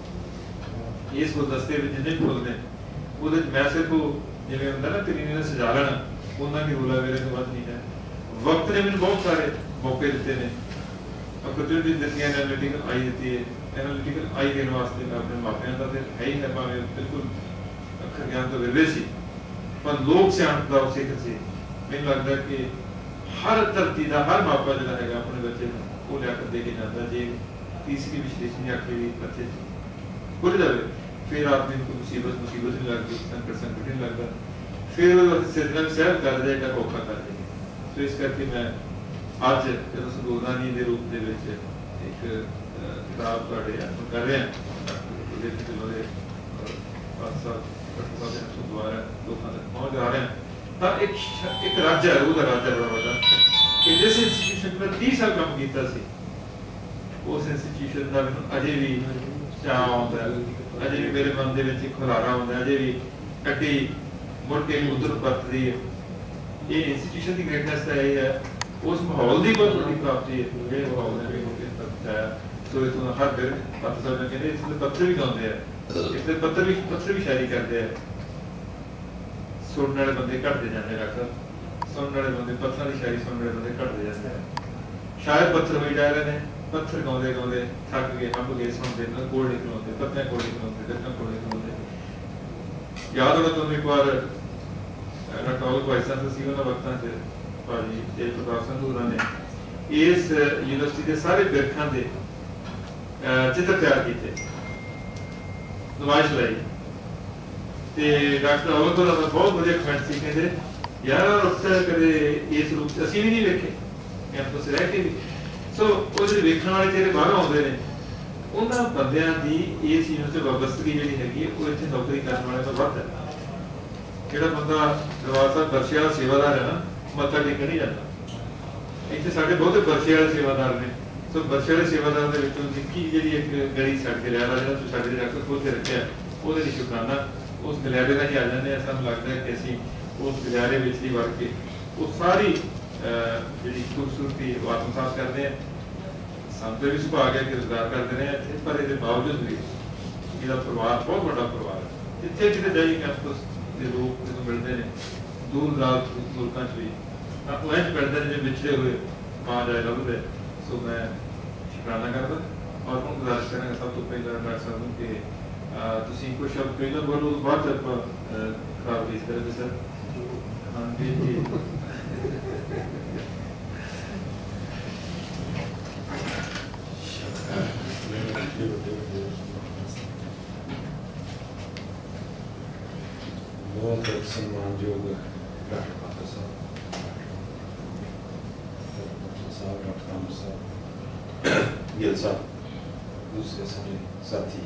ਲੱਗੇ। ਇਸ ਗੁਲਦਸਤੇ ਵਿੱਚ ਜਿੰਨੇ ਫੁੱਲ ਨੇ ਉਹਦੇ ਮੈਂ ਸਿਰਫ ਜਿਵੇਂ ਹੁੰਦਾ ਨਾ ਤੇਰੀ ਨੇ ਸਜਾ ਲੈਣਾ, ਉਹਨਾਂ ਦੀ ਰੋਲਾ ਮੇਰੇ ਤੋਂ ਵੱਧ ਨਹੀਂ ਹੈ। ਵਕਤ ਨੇ ਮੈਨੂੰ ਬਹੁਤ ਸਾਰੇ ਮੌਕੇ ਦਿੱਤੇ ਨੇ, अपॉर्चुनिटी ਦਿੱਤੀ ਹੈ, ਐਨਾਲਿਟਿਕਲ ਆਈ ਦਿੱਤੀ ਹੈ। ਐਨਾਲਿਟਿਕਲ ਆਈ ਦੇਣ ਵਾਸਤੇ ਮੈਂ ਆਪਣੇ ਮਾਪਿਆਂ ਦਾ ਤੇ ਹੈ ਹੀ ਹੈ, ਭਾਵੇਂ ਬਿਲਕੁਲ ਅੱਖਰ ਗਿਆਨ ਤੋਂ ਵਿਰਵੇ ਸੀ ਪਰ ਲੋਕ ਸਿਆਣਪ ਦਾ ਸਿੱਖ ਸੀ। ਮੈਨੂੰ ਲੱਗਦਾ ਕਿ ਹਰ ਧਰਤੀ ਦਾ ਹਰ ਮਾਪਾ ਜਿਹੜਾ ਹੈਗਾ ਆਪਣੇ ਬੱਚੇ ਨੂੰ ਉਹ ਲਿਆਕਤ ਦੇ ਕੇ ਜਾਂਦਾ। ਜੇ ਤੀਸਰੀ ਵਿਸ਼ਲੇਸ਼ਣੀ ਆਖਰੀ ਬੱਚੇ ਭੁੱਲ ਜਾਵੇ ਫਿਰ ਆਦਮੀ ਨੂੰ ਮੁਸੀਬਤ ਨਹੀਂ ਲੱਗਦੀ, ਸੰਕਟ ਨਹੀਂ ਲੱਗਦਾ, ਫਿਰ ਉਹ ਸਿੱਧਾ ਸਹਿਬ ਕਰ ਜਾਏਗਾ, ਔਖਾ ਕਰ ਜਾਏਗਾ। ਸੋ ਇਸ ਕਰਕੇ ਮੈਂ ਅੱਜ ਜਦੋਂ ਸੰਬੋਧਨੀ ਦੇ ਰੂਪ ਦੇ ਵਿੱਚ ਇੱਕ ਕਿਤਾਬ ਤੁਹਾਡੇ ਅਰਪਣ ਕਰ ਰਿਹਾ ਉਹਦੇ ਵਿੱਚ ਉਹਦੇ ਦੁਆਰਾ ਲੋਕਾਂ ਤੱਕ ਪਹੁੰਚ ਆ ਰਿਹਾ ਤਾਂ ਇੱਕ ਰਾਜ ਹੈ, ਉਹਦਾ ਰਾਜ ਹੈ ਬੜਾ ਵੱਡਾ, ਕਿ ਜਿਸ ਇੰਸਟੀਟਿਊਸ਼ਨ ਨੇ 30 ਸਾਲ ਕੰਮ ਕੀਤਾ ਸੀ, ਉਸ ਇੰਸਟੀਟਿਊਸ਼ਨ ਦਾ ਮੈਨੂੰ ਅਜੇ ਵੀ ਚਾਅ ਆਉਂਦਾ ਹੈ, ਅਜੇ ਵੀ ਮੇਰੇ ਮਨ ਦੇ ਵਿੱਚ ਇੱਕ ਹੁਲਾਰਾ ਆਉਂਦਾ, ਅਜੇ ਵੀ ਕੱਟੀ ਮੁੜ ਕੇ ਉਧਰ ਪਰਤਦੀ ਹੈ। ਇਹ ਇੰਸਟੀਟਿਊਸ਼ਨ ਦੀ ਗ੍ਰੇਟਨੈਸ ਤਾਂ ਇਹ ਹੈ, ਉਸ ਮਾਹੌਲ ਦੀ ਬਹੁਤ ਵੱਡੀ ਪ੍ਰਾਪਤੀ ਹੈ, ਜਿਹੜੇ ਮਾਹੌਲ ਨੇ ਵੀ ਹੋ ਕੇ ਤੱਕ ਹੈ। ਸੋ ਇਹ ਤੋਂ ਹਰ ਦਿਨ ਪੱਤਰ ਸਾਹਿਬ ਨੇ ਕਹਿੰਦੇ ਇਸ ਦੇ ਪੱਤਰ ਵੀ ਗਾਉਂਦੇ ਆ, ਇਸ ਦੇ ਪੱਤਰ ਵੀ ਸ਼ਾਇਰੀ ਕਰਦੇ ਆ। ਸੁਣਨ ਵਾਲੇ ਬੰਦੇ ਘਟਦੇ ਜਾਂਦੇ ਅਕਸਰ, ਸੁਣਨ ਵਾਲੇ ਬੰਦੇ ਪੱਤਰਾਂ ਦੀ ਸ਼ਾਇਰੀ ਸੁਣਨ ਵਾਲੇ ਬੰਦੇ ਘਟਦੇ ਜਾਂਦੇ ਆ। ਸ਼ਾਇਦ ਪੱਥਰ ਹੋਈ ਜਾ ਰਹੇ ਨੇ, ਪੱਥਰ ਗਾਉਂਦੇ ਗਾਉਂਦੇ ਥੱਕ ਗਏ, ਹੰਬ ਗਏ, ਸੁਣਦੇ ਨਾ ਕੋਲ ਨਹੀਂ ਖਲੋਂਦੇ, ਪੱਤਿਆਂ ਕੋਲ ਨਹੀਂ ਖਲੋਂਦੇ, ਦਰਖਤਾਂ ਕੋਲ ਨਹੀਂ ਖਲੋਂਦੇ। ਯਾਦ ਹੋਣਾ ਤੁਹਾਨੂੰ ਇੱਕ ਵਾਰ ਟੋਲ ਵਾਈਸਾਂ ਸੀ ਉਹਨਾਂ ਵਕਤਾਂ 'ਚ ਭਾਜੀ ਤੇ ਪ੍ਰਤਾਪ ਸਿੰਘ ਹੋਰਾਂ ਨੇ ਇਸ ਯੂਨੀਵਰਸਿਟੀ ਦੇ ਸਾਰੇ ਬਿਰਖਾਂ ਦੇ ਚਿੱਤਰ ਤਿਆਰ ਕੀਤੇ, ਨੁਮਾਇਸ਼ ਲਈ। ਤੇ ਡਾਕਟਰ ਅਵਲ ਹੋਰਾਂ ਦਾ ਬਹੁਤ ਵਧੀਆ ਕਮੈਂਟ ਸੀ, ਕਹਿੰਦੇ ਯਾਰ ਉੱਥੇ ਕਦੇ ਇਸ ਰੂਪ 'ਚ ਅਸੀਂ ਵੀ ਨਹੀਂ ਵੇਖੇ ਕੈਂਪਸ ਰਹਿ ਕੇ ਵੀ। ਸੋ ਉਹ ਜਿਹੜੇ ਵੇਖਣ ਵਾਲੇ ਜਿਹੜੇ ਬਾਹਰ ਆਉਂਦੇ ਨੇ, ਉਹਨਾਂ ਬੰਦਿਆਂ ਦੀ ਇਸ ਯੂਨੀਵਰਸਿਟੀ ਵਾਬਸਤਗੀ ਜਿਹੜੀ ਹੈਗੀ ਹੈ, ਉਹ ਇੱਥੇ ਨੌਕਰੀ ਕਰਨ ਵਾਲੇ ਤੋਂ ਵੱਧ ਹੈ। ਜਿਹੜਾ ਬੰਦਾ ਦਰਬਾਰ ਸਾਹਿਬ ਬਰਛੇ ਵਾਲਾ ਸੇਵਾਦਾਰ ਹੈ ਨਾ, ਮੱਥਾ ਟੇਕਣ ਨਹੀਂ ਜਾਂਦਾ। ਇੱਥੇ ਸਾਡੇ ਬਹੁਤੇ ਬਰਛੇ ਵਾਲੇ ਸੇਵਾਦਾਰ ਨੇ। ਸੋ ਬਰਛੇ ਵਾਲੇ ਸੇਵਾਦਾਰਾਂ ਦੇ ਵਿੱਚੋਂ ਨਿੱਕੀ ਜਿਹੜੀ ਇੱਕ ਗਲੀ ਛੱਡ ਕੇ ਲਿਆ, ਜਿਹੜਾ ਤੁਸੀਂ ਸਾਡੇ ਡਾਕਟਰ ਖੋਲ ਕੇ ਰੱਖਿਆ, ਉਹਦੇ ਲਈ ਸ਼ੁਕਰਾਨਾ। ਉਸ ਗਲਿਆਰੇ ਦਾ ਹੀ ਆ ਜਾਂਦੇ ਆ। ਸਾਨੂੰ ਲੱਗਦਾ ਹੈ ਕਿ ਅਸੀਂ ਉਸ ਗਲਿਆਰੇ ਵਿੱਚ ਹੀ ਵੜ ਕੇ ਉਹ ਸਾਰੀ ਜਿਹੜੀ ਖੂਬਸੂਰਤੀ ਉਹ ਆਤਮਸਾਤ ਕਰਦੇ ਆ। ਸਾਨੂੰ ਤੇ ਵੀ ਸੁਭਾਗ ਹੈ ਕਿ ਰੁਜ਼ਗਾਰ ਕਰਦੇ ਰਹੇ ਇੱਥੇ, ਪਰ ਇਹਦੇ ਬਾਵਜੂਦ ਵੀ ਇਹਦਾ ਪਰਿਵਾਰ ਬਹੁਤ ਵੱਡਾ ਪਰਿਵਾਰ ਹੈ। ਜਿੱਥੇ ਕਿਤੇ ਜਾਈ ਕੈਂਪਸ ਦੇ ਲੋਕ ਜਦੋਂ ਮਿਲਦੇ ਨੇ ਦੂਰ ਦਰਾਜ ਮੁਲਕਾਂ 'ਚ ਵੀ, ਤਾਂ ਉਹ ਇੰਝ ਮਿਲਦੇ ਨੇ ਜਿਵੇਂ ਵਿਛੜੇ ਹੋਏ ਮਾਂ ਜਾਏ ਲੱਭਦੇ। ਸੋ ਮੈਂ ਸ਼ੁਕਰਾਨਾ ਕਰਦਾ ਔਰ ਹੁਣ ਗੁਜ਼ਾਰਿਸ਼ ਕਰਾਂਗਾ ਸਭ ਤੋਂ ਪਹਿਲਾਂ ਡਾਕਟਰ ਸਾਹਿਬ ਨੂੰ ਕਿ ਤੁਸੀਂ ਕੁਝ ਸ਼ਬਦ ਪਹਿਲਾਂ ਬੋਲੋ, ਬਾਅਦ ਆਪਾਂ ਖਰਾਬ ਇਸ ਕਰਾਂਗੇ ਸਰ। ਹਾਂ ਜੀ ਜੀ बहुत सम्मानयोग डॉक्टर पात्र साहब, डॉक्टर आमिर साहब, गिल साहब, दूसरे सभी साथी,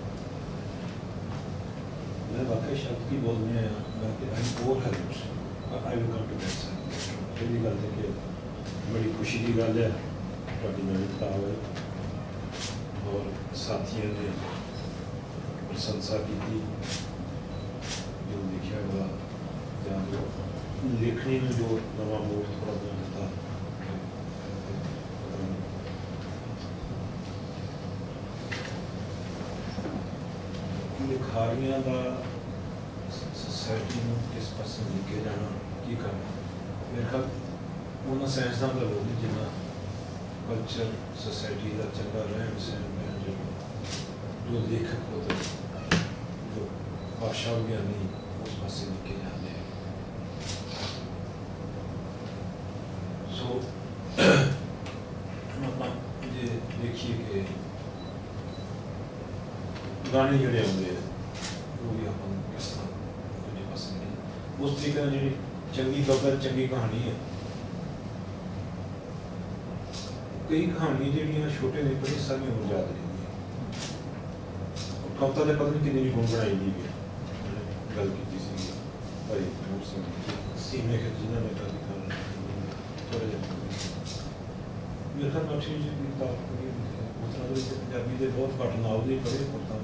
मैं वाकई शब्द की बोलने आया, मैं I will come to that sir. पहली गल है कि बड़ी खुशी की गल है, थोड़ी नवी किताब है और साथियों ने प्रशंसा की थी, जो लिखा हुआ या जो लिखने में जो नवा मोड़ थोड़ा बहुत था। लिखारियां का सोसाइटी में किस पासे लेके जाना की करना, मेरे ख्याल उन्होंने साइंसदान का लोग नहीं जिन्ना कल्चर सोसाइटी का चंगा रहन सहन जो लेखक होते जो भाषा विज्ञानी उस पासे लेके जाते हैं। सो ये देखिए कि गाने जोड़े होंगे वो भी अपन किस तरह मुझे पसंद नहीं उस तरीके जी चंगी खबर चंगी कहानी है। कई कहानी जी छोटे ने बड़ी सारी हो याद रही कविता के पता नहीं कितनी गुण बनाई गई है। गल की भाई सीने के जिन्होंने थोड़ा जहा मेरे ख्याल बख्शी जी की किताब पंजाबी के बहुत घट नावल ही पढ़े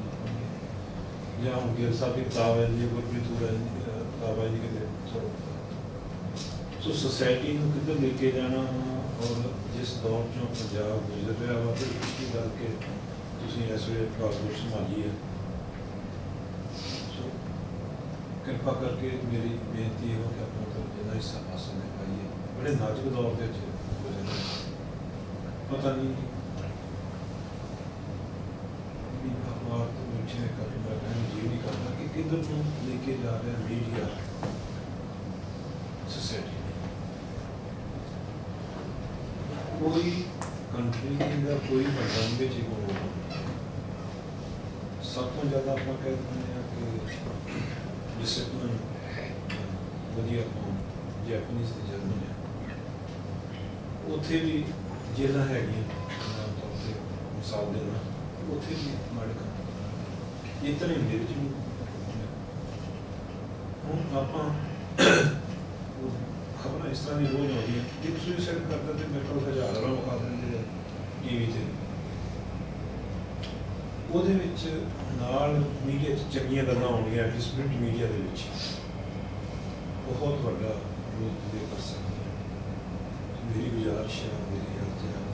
या हम गिल साहब की किताब है जी गुरप्रीत किताब है जी कि सो सोसाइटी में किधर लेके जाना और जिस दौर चो पंजाब गुजर रहा वा तो इसकी गल के तुसीं इस वे पासपोर्ट संभाली है। सो कृपा करके मेरी बेनती हो कि अपना तो जितना हिस्सा पास में पाइए। बड़े नाजुक दौर के गुजर पता नहीं अखबार तो नीचे कभी मैं जी नहीं करता कि किधर को लेके जा रहे हैं मीडिया सोसाइटी में। कोई कंट्री का कोई बदलाव जीवन सब तो ज़्यादा अपना कहते हैं कि डिसिप्लिन वधिया कौम जैपनीज की जर्मन है उत्थे भी जेल है मिसाल देना उत्थे भी माड़े काम इतने मेरे हूँ आप खबर इस तरह की रोज आती है कि सुसाइड करता तो मेरे को हज़ार वाला विखा देंगे टीवी से ਉਹਦੇ ਵਿੱਚ ਨਾਲ ਮੀਡੀਆ 'ਚ ਚੰਗੀਆਂ ਗੱਲਾਂ ਹੋਣਗੀਆਂ ਐਟਲੀਸਟ ਪ੍ਰਿੰਟ ਮੀਡੀਆ ਦੇ ਵਿੱਚ ਬਹੁਤ ਵੱਡਾ ਰੋਲ ਪਲੇ ਕਰ ਸਕਦੀਆਂ। ਮੇਰੀ ਗੁਜ਼ਾਰਿਸ਼ ਹੈ ਮੇਰੀ ਅਰਜ਼ੀ ਹੈ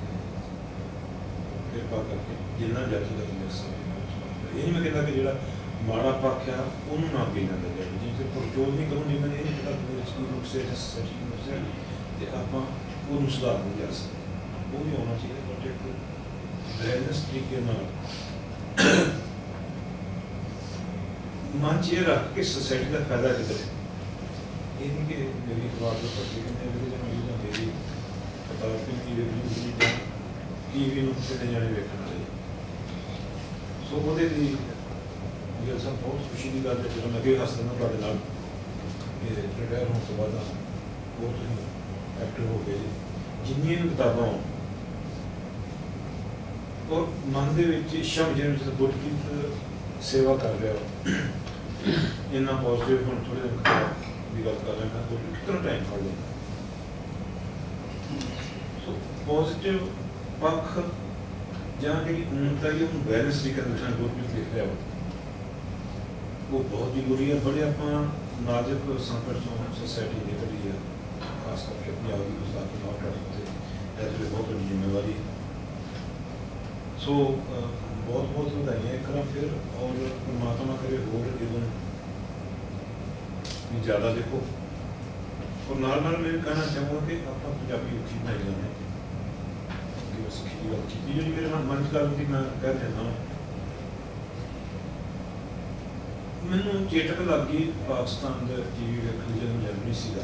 ਕਿਰਪਾ ਕਰਕੇ ਜਿੰਨਾ ਜਲਦੀ ਤੱਕ ਮਿਲ ਸਕੇ। ਇਹ ਨਹੀਂ ਮੈਂ ਕਹਿੰਦਾ ਕਿ ਜਿਹੜਾ ਮਾੜਾ ਪੱਖ ਆ ਉਹਨੂੰ ਨਾ ਅੱਗੇ ਨਾ ਲੱਗਿਆ ਜੇ ਫਿਰ ਪ੍ਰਚੋਲ ਨਹੀਂ ਕਰੂੰ ਜਿਵੇਂ ਇਹ ਨਹੀਂ ਪਤਾ ਕਿ ਮੇਰੇ ਸਕੂਲ ਨੂੰ ਸੇ ਤੇ ਆਪਾਂ ਉਹਨੂੰ ਸੁਧਾਰ ਨਹੀਂ ਜਾ ਸਕਦੇ। ਉਹ ਵੀ ਹੋਣਾ ਚਾਹੀਦਾ ਬਟ ਇੱਕ ਬੈਲੈਂਸ ਤਰੀਕੇ ਨਾਲ ਮਨ 'ਚ ਇਹ ਰੱਖ ਕੇ ਸੋਸਾਇਟੀ ਦਾ ਫਾਇਦਾ ਕਿੱਧਰ ਹੈ। ਇਹ ਨਹੀਂ ਕਿ ਮੇਰੀ ਅਖਬਾਰ ਤੋਂ ਪੜ੍ਹੀ ਕਹਿੰਦੇ ਜਾਂ ਮੇਰੀ ਕਿਤਾਬ ਦੀ ਟੀਵੀ ਨੂੰ ਕਿਤੇ ਜਾਣੇ ਵੇਖਣ ਵਾਲੇ ਸੋ ਉਹਦੇ ਲਈ ਇਹ ਸਭ ਬਹੁਤ ਖੁਸ਼ੀ ਦੀ ਗੱਲ ਹੈ ਜਦੋਂ ਮੈਂ ਅੱਗੇ ਹੱਸਦਾ ਨਾ ਤੁਹਾਡੇ ਨਾਲ ਇਹ ਰਿਟਾਇਰ ਹੋਣ ਤੋਂ ਬਾਅਦ ਬਹੁਤ ਹੀ ਐਕਟਿਵ ਹੋ ਗਏ ਜਿੰਨੀਆਂ ਵੀ ਕਿਤਾਬਾਂ ਔਰ ਮਨ ਦੇ ਵਿੱਚ ਇੱਛਾ ਜਿਹਦੇ ਵਿੱਚ ਗੁਰਪ੍ਰੀਤ ਸੇਵਾ ਕਰ ਰਿਹਾ ਇੰਨਾ ਪੋਜ਼ਿਟਿਵ ਹੁਣ ਥੋੜ੍ਹੇ ਦਿਨ ਦੀ ਗੱਲ ਕਰ ਰਿਹਾ ਮੈਂ ਕਿਤਨਾ ਟਾਈਮ ਫੜ ਲਿਆ ਸੋ ਪੋਜ਼ਿਟਿਵ ਪੱਖ ਜਾਂ ਜਿਹੜੀ ਉਮੀਦ ਹੈ ਉਹਨੂੰ ਬੈਲੈਂਸ ਦੀ ਕੰਡੀਸ਼ਨ ਗੁਰਪ੍ਰੀਤ ਲਿਖ ਰਿਹਾ ਉਹ ਬਹੁਤ ਜ਼ਰੂਰੀ ਹੈ। ਬੜੇ ਆਪਾਂ ਨਾਜ਼ੁਕ ਸੰਕਟ ਤੋਂ ਸੋਸਾਇਟੀ ਨਿਕਲੀ ਹੈ ਖਾਸ ਕਰਕੇ ਪੰਜਾਬ ਦੀ ਗੁਜ਼ਾਰੀ ਨਾਲ ਕਰਦੇ ਇਹਦੇ ਬਹੁਤ ਵੱਡੀ ਜ਼ਿੰਮੇਵਾਰੀ ਸੋ ਬਹੁਤ ਬਹੁਤ ਵਧਾਈਆਂ ਇੱਕ ਵਾਰ ਫਿਰ ਔਰ ਪਰਮਾਤਮਾ ਕਰੇ ਹੋਰ ਇਹਨੂੰ ਜ਼ਿਆਦਾ ਦੇਖੋ ਔਰ ਨਾਲ ਨਾਲ ਮੈਂ ਕਹਿਣਾ ਚਾਹਾਂਗਾ ਕਿ ਆਪਾਂ ਪੰਜਾਬੀ ਉੱਚੀ ਬਣਾਈ ਜਾਂਦੇ ਕਿ ਉਸ ਦੀ ਗੱਲ ਕੀਤੀ ਜਿਹੜੀ ਮੇਰੇ ਨਾਲ ਮਨ 'ਚ ਗੱਲ ਦੀ ਮੈਂ ਕਹਿ ਰਿਹਾ ਮੈਨੂੰ ਚੇਤਕ ਲੱਗ ਗਈ ਪਾਕਿਸਤਾਨ ਦਾ ਟੀਵੀ ਵੇਖਣ ਜਦੋਂ ਜਰਮਨੀ ਸੀਗਾ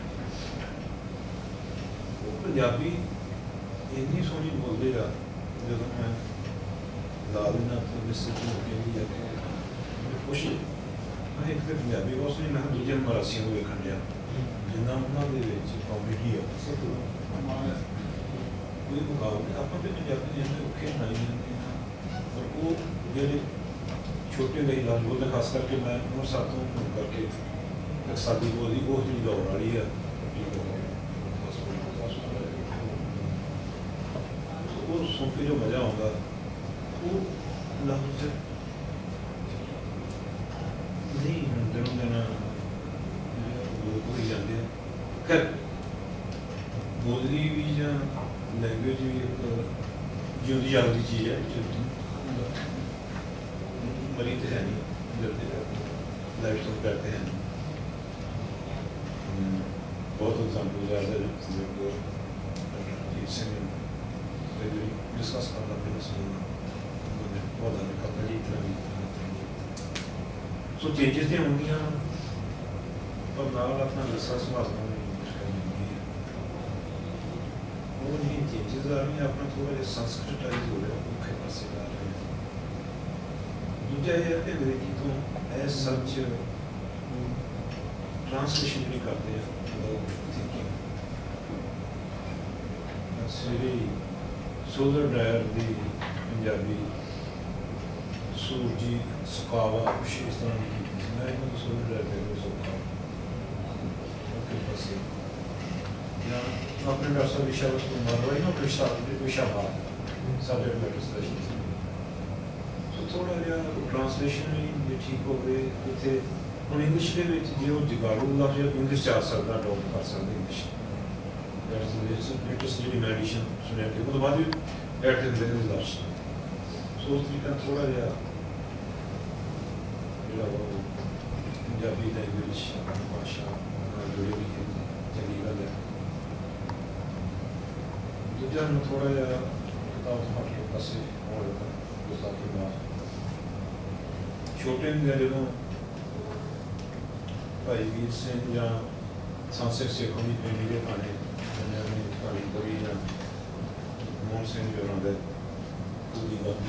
ਉਹ ਪੰਜਾਬੀ ਇੰਨੀ ਸੋਹਣੀ ਬੋਲਦੇ ਆ ਜਦੋਂ ਮੈਂ ਲਾ ਦਿੰਦਾ ਅਤੇ ਮੈਸੇਜ ਹੋ ਕੇ ਵੀ ਕੁਛ ਮੈਂ ਇੱਕ ਤਾਂ ਪੰਜਾਬੀ ਬਹੁਤ ਸੋਹਣੀ ਮੈਂ ਦੂਜੇ ਮਰਾਸੀਆਂ ਨੂੰ ਵੇਖਣ ਡਿਆ ਜਿੰਨਾ ਉਹਨਾਂ ਦੇ ਵਿੱਚ ਕਾਮੇਡੀ ਆ ਕੋਈ ਮੁਕਾਬਲੇ ਆਪਾਂ ਤੇ ਪੰਜਾਬੀ ਜਿਹੜੇ ਔਖੇ ਬਣਾਈ ਜਾਂਦੇ ਹਾਂ ਪਰ ਉਹ ਜਿਹੜੇ ਛੋਟੇ ਲਈ ਲਾਲ ਬੋਲਦੇ ਖਾਸ ਕਰਕੇ ਮੈਂ ਅੰਮ੍ਰਿਤਸਰ ਤੋਂ ਕਰਕੇ ਇੱਕ ਸਾਡੀ ਬੋਲੀ ਉਹ ਜਿਹੜੀ ਦੌੜ ਵਾਲੀ ਆ ਉਹ ਸੁਣ ਕੇ ਜੋ ਮਜ਼ਾ ਆਉਂਦਾ ਉਹ ਲਫ਼ਜ਼ ਨਹੀਂ ਦਿਨੋਂ ਦਿਨ ਹੋਈ ਜਾਂਦੇ ਆ ਖੈਰ ਬੋਲੀ ਵੀ ਜਾਂ ਲੈਂਗੁਏਜ ਵੀ ਇੱਕ ਜਿਉਂਦੀ ਜਾਗਦੀ ਚੀਜ਼ ਹੈ मरीज है नहीं जल्दी लाइफ तो करते हैं बहुत एग्जाम्पल याद है डिस्कस करना फिर बहुत कपड़ा जी इतना सो चेंजेस तो होंगी पर नाल अपना विरसा संभालना वो नहीं चेंजेस आ रही अपना थोड़ा जिहा संस्कृताइज हो रहा मुख्य पास आ रहे हैं दूजा यह है कि अंग्रेजी तो एज सच ट्रांसलेशन नहीं करते सवेरे सोलर ड्रायर की पंजाबी सूरजी सुकावा कुछ इस तरह की की मैं इन्होंने सोलर ड्रायर पे सौखा पास या अपने डॉक्टर साहब विशा वस्तु मारवाई ना विशाबाद सब्जेक्ट मैटर स्पेशलिस्ट थोड़ा जिहा ट्रांसलेशन भी ठीक हो गए उत्थे हुण इंग्लिश दे विच जे वो जगाड़ू लफ्ज़ इंग्लिश च आ सकदा अडॉप्ट कर सकदे इंग्लिश लेटेस्ट जी एडिशन सुनिया कि उसके बाद भी ऐड करते हैं लफ्ज़ सो उस तरीके थोड़ा जिहा जिहड़ा पंजाबी लैंग्वेज अपनी भाषा नाल जुड़े भी है चंगी गल है। दूजा थोड़ा जिहा किताब हट के पासे होण लगा गुस्ताखी माफ छोटे ਹੁੰਦੇ ਜਦੋਂ ਭਾਈ ਵੀਰ ਸਿੰਘ ਜਾਂ ਸੰਸਦ ਸੇਖੋਂ ਦੀ ਪਿੰਡੀ ਦੇ ਪਾਣੇ ਉਹਨਾਂ ਨੇ ਕਹਾਣੀ ਪੜ੍ਹੀ ਜਾਂ ਮੋਹਨ ਸਿੰਘ ਹੋਰਾਂ ਦੇ ਪੂਰੀ ਬਾਕੀ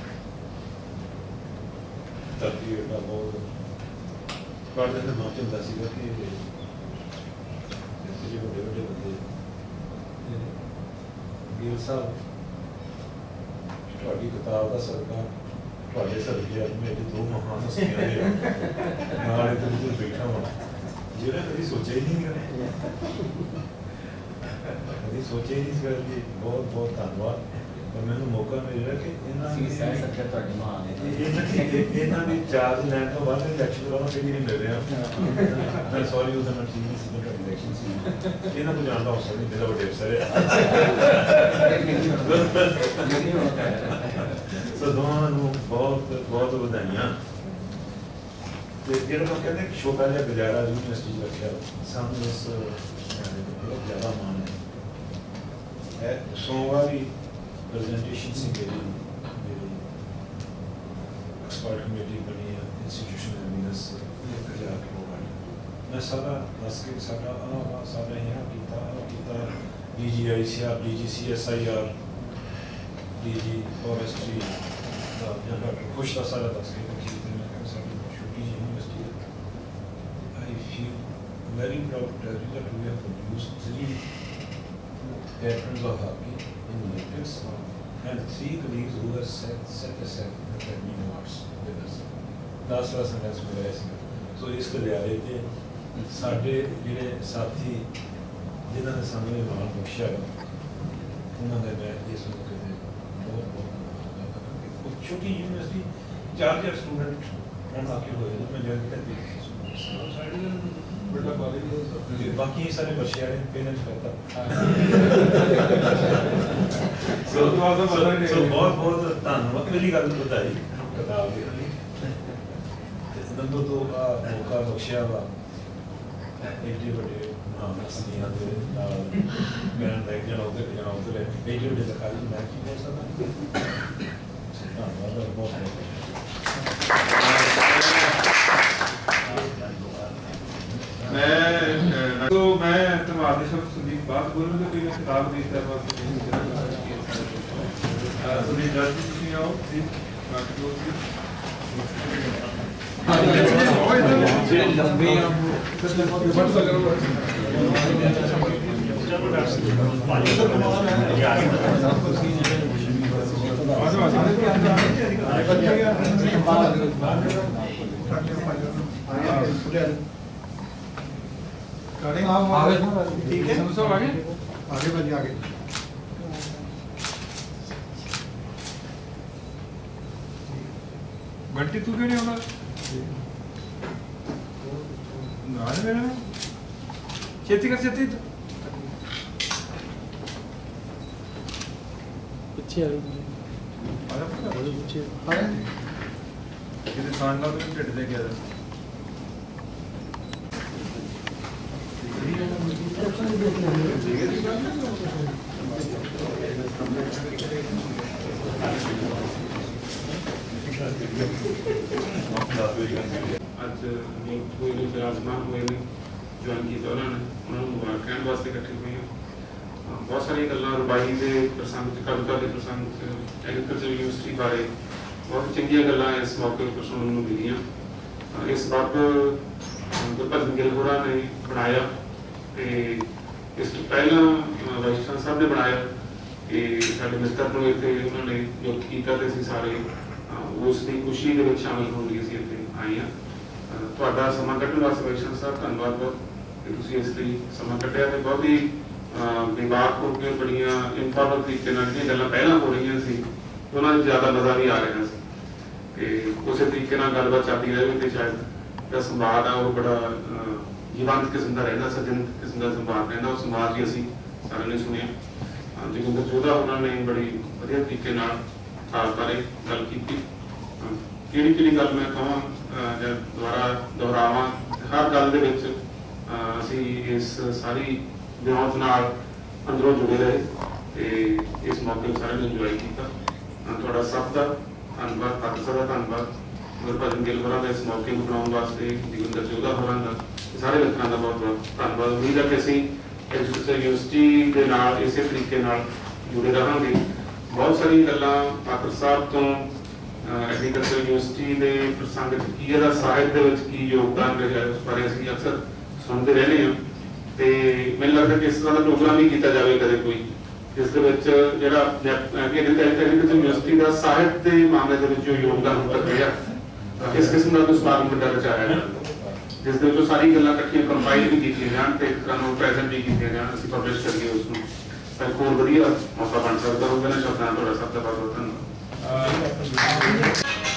ਧਰਤੀ ਦਾ ਬਹੁਤ ਪੜ੍ਹਦੇ ਤੇ ਮਨ ਚ ਹੁੰਦਾ ਸੀਗਾ ਕਿ ਜਿਹੜੇ ਵੱਡੇ ਵੱਡੇ ਬੰਦੇ ਵੀਰ ਸਾਹਿਬ ਤੁਹਾਡੀ ਕਿਤਾਬ ਦਾ ਸਦਕਾ ਤੁਹਾਡੇ ਸਦਕੇ ਅੱਜ ਮੇਰੇ ਦੋ ਮਹਾਨ ਹਸਤੀਆਂ ਦੇ ਨਾਲ ਇੱਧਰ ਉੱਧਰ ਬੈਠਾ ਵਾ ਜਿਹੜਾ ਕਦੀ ਸੋਚਿਆ ਹੀ ਨਹੀਂ ਕਦੀ ਸੋਚਿਆ ਹੀ ਨਹੀਂ ਇਸ ਗੱਲ ਦੀ। ਬਹੁਤ ਬਹੁਤ ਧੰਨਵਾਦ। और मैंने मौका मिल रहा कि ਇਹਨਾਂ ਦੀ ਚਾਰਜ ਲੈਣ ਤੋਂ ਬਾਅਦ ਇਲੈਕਸ਼ਨ ਵਾਲਾ ਕਦੀ ਨਹੀਂ ਮਿਲ ਰਿਹਾ। ਮੈਂ ਸੌਰੀ ਉਹਦਾ ਨਾਮ ਸੀ ਇਲੈਕਸ਼ਨ ਸੀ ਇਹਨਾਂ ਨੂੰ ਜਾਣਦਾ ਉਸ ਸਮੇਂ ਜਿਹੜਾ ਵੱਡੇ ਅਫਸਰ ਹੈ। ਸੋ ਦੋਵਾਂ ਨੂੰ ਬਹੁਤ ਬਹੁਤ ਵਧਾਈਆਂ। ਤੇ ਜਿਹੜਾ ਮੈਂ ਕਹਿੰਦਾ ਕਿ ਛੋਟਾ ਜਿਹਾ ਗੁਜ਼ਾਰਾ ਯੂਨੀਵਰਸਿਟੀ ਚ ਰੱਖਿਆ ਸਾਨੂੰ ਇਸ ਬਹੁਤ ਜ਼ਿਆਦਾ ਮਾਣ ਹੈ। ਸੋਮਵਾਰ ਹੀ प्रेजेंटेशन से मेरी एक्सपर्ट कमेटी बनी है इंस्टीट्यूशनल एविडेंस लेकर जाके मोबाइल मैं सारा दस के सारा यहाँ किया DGICR DGCSIR DG forestry doctor खुश था सारा दस के छोटी university. I feel very proud to tell you that we have produced 3 veterans of hockey in Olympics and 3 colleagues who have set a academy awards with us. Last was and as well as so ਇਸ ਗਲਿਆਰੇ ਤੇ ਸਾਡੇ ਜਿਹੜੇ ਸਾਥੀ ਜਿਨ੍ਹਾਂ ਨੇ ਸਾਨੂੰ ਇਹ ਮਾਣ ਬਖਸ਼ਿਆ ਉਹਨਾਂ ਦੇ ਮੈਂ ਇਸ ਮੌਕੇ ਤੇ ਬਹੁਤ ਬਹੁਤ ਛੋਟੀ ਯੂਨੀਵਰਸਿਟੀ 4000 ਸਟੂਡੈਂਟ ਹੁਣ ਆ ਕੇ ਹੋਏ ਮੈਂ ਜਦ ਤੱਕ बड़ा कॉलेज है बाकी सारे बच्चे आए पेरेंट्स करता सो बहुत बहुत धन्यवाद मेरी गल बताई किताब दे नंदो तो मौका बख्शिया वा एडे बड़े हस्तियां दे नाल मैं देख जनाब एडे बड़े लखाई मैं की बोल सकदा धन्यवाद बहुत मैं तुम्हारे शब्द संदीप बात बोलूँगा तो मैं किताब दी है बस संदीप जज जी आओ प्लीज ठीक है सब आगे बढ़िए आगे घंटी तू क्यों नहीं होना मेरे खेती कर खेती पीछे आ पीछे खान का तो ढिड दे गया ਅੱਜ ਨੀਂਦ ਹੋਈ ਨੂੰ ਵਿਰਾਜਮਾਨ ਹੋਏ ਨੇ ਜੁਆਇਨ ਕੀਤਾ ਉਹਨਾਂ ਨੂੰ ਮੁਬਾਰਕ ਕਹਿਣ ਵਾਸਤੇ ਇਕੱਠੇ ਹੋਏ ਹਾਂ। ਬਹੁਤ ਸਾਰੀਆਂ ਗੱਲਾਂ ਰਬਾਈ ਦੇ ਪ੍ਰਸੰਗ 'ਚ ਕਵਿਤਾ ਦੇ ਪ੍ਰਸੰਗ 'ਚ ਐਗਰੀਕਲਚਰ ਯੂਨੀਵਰਸਿਟੀ ਬਾਰੇ ਬਹੁਤ ਚੰਗੀਆਂ ਗੱਲਾਂ ਇਸ ਮੌਕੇ ਉੱਪਰ ਸੁਣਨ ਨੂੰ ਮਿਲੀਆਂ। ਇਸ ਬਾਤ ਗੁਰਭਜਨ ਗਿੱਲ ਹੋਰਾਂ ਨੇ ਬਣਾਇਆ ਤੇ ਇਸ ਤੋਂ ਪਹਿਲਾਂ ਵਾਈਸ ਚਾਂਸਲਰ ਸਾਹਿਬ ਨੇ ਬਣਾਇਆ ਕਿ ਸਾਡੇ ਮਿੱਤਰ ਨੂੰ ਇੱਥੇ ਉਹਨਾਂ ਨੇ ਨਿਯੁਕਤ ਕੀਤਾ ਤੇ ਅਸੀਂ ਸਾਰੇ ਉਸ ਦੀ ਖੁਸ਼ੀ ਦੇ ਵਿੱਚ ਸ਼ਾਮਿਲ ਹੋਣ ਲਈ ਅਸੀਂ ਇੱਥੇ ਆਏ ਹਾਂ। ਤੁਹਾਡਾ ਸਮਾਂ ਕੱਢਣ ਵਾਸਤੇ ਵਾਈਸ ਚਾਂਸਲਰ ਸਾਹਿਬ ਧੰਨਵਾਦ ਬਹੁਤ ਕਿ ਤੁਸੀਂ ਇਸ ਲਈ ਸਮਾਂ ਕੱਢਿਆ ਤੇ ਬਹੁਤ ਹੀ ਵਿਵਾਦ ਹੋ ਕੇ ਬੜੀਆਂ ਇਨਫੋਰਮਲ ਤਰੀਕੇ ਨਾਲ ਜਿਹੜੀਆਂ ਗੱਲਾਂ ਪਹਿਲਾਂ ਹੋ ਰਹੀਆਂ ਸੀ ਉਹਨਾਂ ਨੂੰ ਜ਼ਿਆਦਾ ਮਜ਼ਾ ਵੀ ਆ ਰਿਹਾ ਸੀ ਕਿ ਉਸੇ ਤਰੀਕੇ ਨਾਲ ਗੱਲਬਾਤ ਚੱਲਦੀ ਰਹੇ ਤੇ ਸ਼ਾਇਦ ਜਿਹੜਾ ਸੰਵਾਦ ਆ ਉਹ ਬੜਾ ਜੀਵੰਤ ਕਿਸਮ ਦਾ ਰਹਿੰਦਾ ਸੱਜਣ ਕਿਸਮ ਦਾ ਸੰਵਾਦ ਰਹਿੰਦਾ। ਉਹ ਸੰਵਾਦ ਵੀ ਅਸੀਂ ਸਾਰਿਆਂ ਨੇ ਸੁਣਿਆ। ਜੋਗਿੰਦਰ ਜੋਧਾ ਉਹਨਾਂ ਨੇ ਬੜੀ ਵਧੀਆ ਤਰੀਕੇ ਨਾਲ ਖਾਸ ਬਾਰੇ ਗੱਲ ਕੀਤੀ। ਕਿਹੜੀ ਗੱਲ ਮੈਂ ਕਹਾਂ ਜਾਂ ਦੁਬਾਰਾ ਦੁਹਰਾਵਾਂ ਹਰ ਗੱਲ ਦੇ ਵਿੱਚ ਅਸੀਂ ਇਸ ਸਾਰੀ ਵਿਉਂਤ ਨਾਲ ਅੰਦਰੋਂ ਜੁੜੇ ਰਹੇ ਤੇ ਇਸ ਮੌਕੇ ਨੂੰ ਸਾਰਿਆਂ ਨੇ ਇੰਜੋਏ ਕੀਤਾ। ਤੁਹਾਡਾ ਸਭ ਦਾ ਧੰਨਵਾਦ, ਪਾਤਰ ਦਾ ਧੰਨਵਾਦ, ਗੁਰਭਜਨ ਗਿੱਲ ਹੋਰਾਂ ਦਾ ਇਸ ਮੌਕੇ ਨੂੰ ਬਣਾਉਣ ਵਾਸਤੇ, ਜੋਗਿੰਦਰ ਜੋਧਾ ਹੋਰਾਂ ਦਾ, ਸਾਰੇ ਲੋਕਾਂ ਦਾ ਬਹੁਤ ਬਹੁਤ ਧੰਨਵਾਦ। ਉਮੀਦ ਹੈ ਕਿ ਅਸੀਂ ਐਗਰੀਕਲਚਰ ਯੂਨੀਵਰਸਿਟੀ ਦੇ ਨਾਲ ਇਸੇ ਤਰੀਕੇ ਨਾਲ ਜੁੜੇ ਰਹਾਂਗੇ। ਬਹੁਤ ਸਾਰੀਆਂ ਗੱਲਾਂ ਪਾਤਰ ਸਾਹਿਬ ਤੋਂ ਐਗਰੀਕਲਚਰ ਯੂਨੀਵਰਸਿਟੀ ਦੇ ਪ੍ਰਸੰਗ 'ਚ ਕੀ ਇਹਦਾ ਸਾਹਿਤ ਦੇ ਵਿੱਚ ਕੀ ਯੋਗਦਾਨ ਰਿਹਾ ਉਸ ਬਾਰੇ ਅਸੀਂ ਅਕਸਰ ਸੁਣਦੇ ਰਹਿੰਦੇ ਹਾਂ ਤੇ ਮੈਨੂੰ ਲੱਗਦਾ ਕਿ ਇਸ ਤਰ੍ਹਾਂ ਦਾ ਪ੍ਰੋਗਰਾਮ ਵੀ ਕੀਤਾ ਜਾਵੇ ਕਦੇ ਕੋਈ ਜਿਸ ਦੇ ਵਿੱਚ ਜਿਹੜਾ ਐਗਰੀਕਲਚਰ ਯੂਨੀਵਰਸਿਟੀ ਦਾ ਸਾਹਿਤ ਦੇ ਮਾਮਲੇ ਦੇ ਵਿੱਚ ਜੋ ਯੋਗਦਾਨ ਹੁੰਦਾ ਰਿਹਾ ਕਿਸ ਕਿਸਮ ਦਾ ਕੋਈ ਸਮਾਗਮ ਵੱਡਾ ਰਚਾਇਆ ਜਾਂਦਾ। ਜਿਸ ਦੇ ਵਿੱਚੋਂ ਸਾਰੀ ਗੱਲਾਂ ਇਕੱਠੀਆਂ ਕੰਪਾਈਲ ਵੀ ਕੀਤੀਆਂ ਜਾਣ ਤੇ ਇੱਕ ਤਰ੍ਹਾਂ ਨੂੰ ਪ੍ਰੈਜ਼ੈਂਟ ਵੀ ਕੀਤੀਆਂ ਜਾਣ, ਅਸੀਂ ਪਬਲਿਸ਼ ਕਰੀਏ ਉਸ ਨੂੰ, ਤਾਂ ਇੱਕ ਹੋਰ ਵਧੀਆ ਮੌਕਾ ਬਣ ਸਕਦਾ ਹੋਊਗਾ ਨਾ। ਸ਼ਬਦਾਂ ਨਾਲ ਤੁਹਾਡਾ ਸਭ ਦਾ ਬਹੁਤ ਬਹੁਤ ਧੰਨਵਾਦ।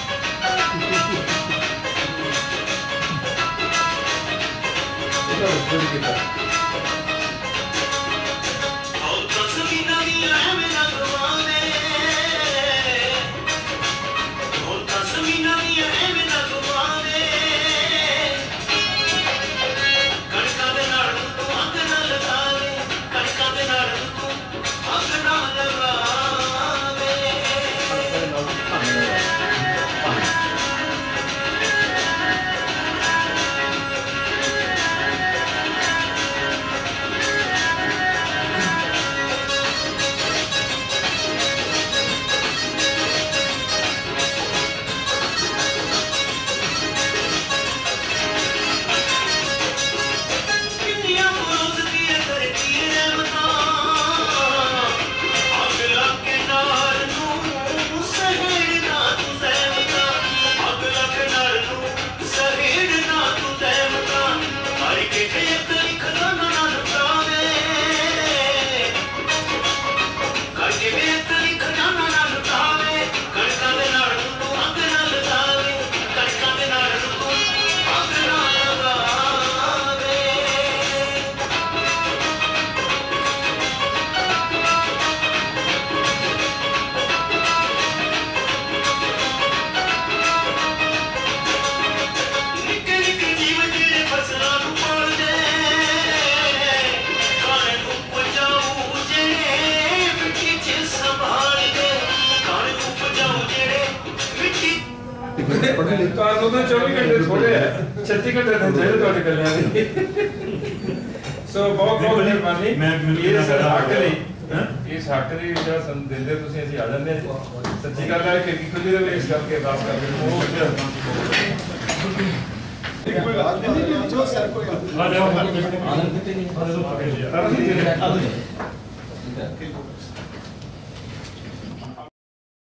ਤੁਹਾਨੂੰ ਤਾਂ 24 ਘੰਟੇ ਥੋੜੇ ਆ, 36 ਘੰਟੇ ਤਾਂ ਚਾਹੀਦੇ ਤੁਹਾਡੇ ਗੱਲਾਂ ਲਈ। ਸੋ ਬਹੁਤ ਬਹੁਤ ਮਿਹਰਬਾਨੀ। ਇਸ ਹੱਕ ਲਈ ਇਸ ਹੱਕ ਦੀ ਜਿਹੜਾ ਸਾਨੂੰ ਦਿੰਦੇ ਤੁਸੀਂ, ਅਸੀਂ ਆ ਜਾਂਦੇ ਹਾਂ। ਸੱਚੀ ਗੱਲ ਹੈ ਕਿ ਖੁਦ ਦੇ ਵਿੱਚ ਇਸ ਕਰਕੇ ਅਰਦਾਸ ਕਰਦੇ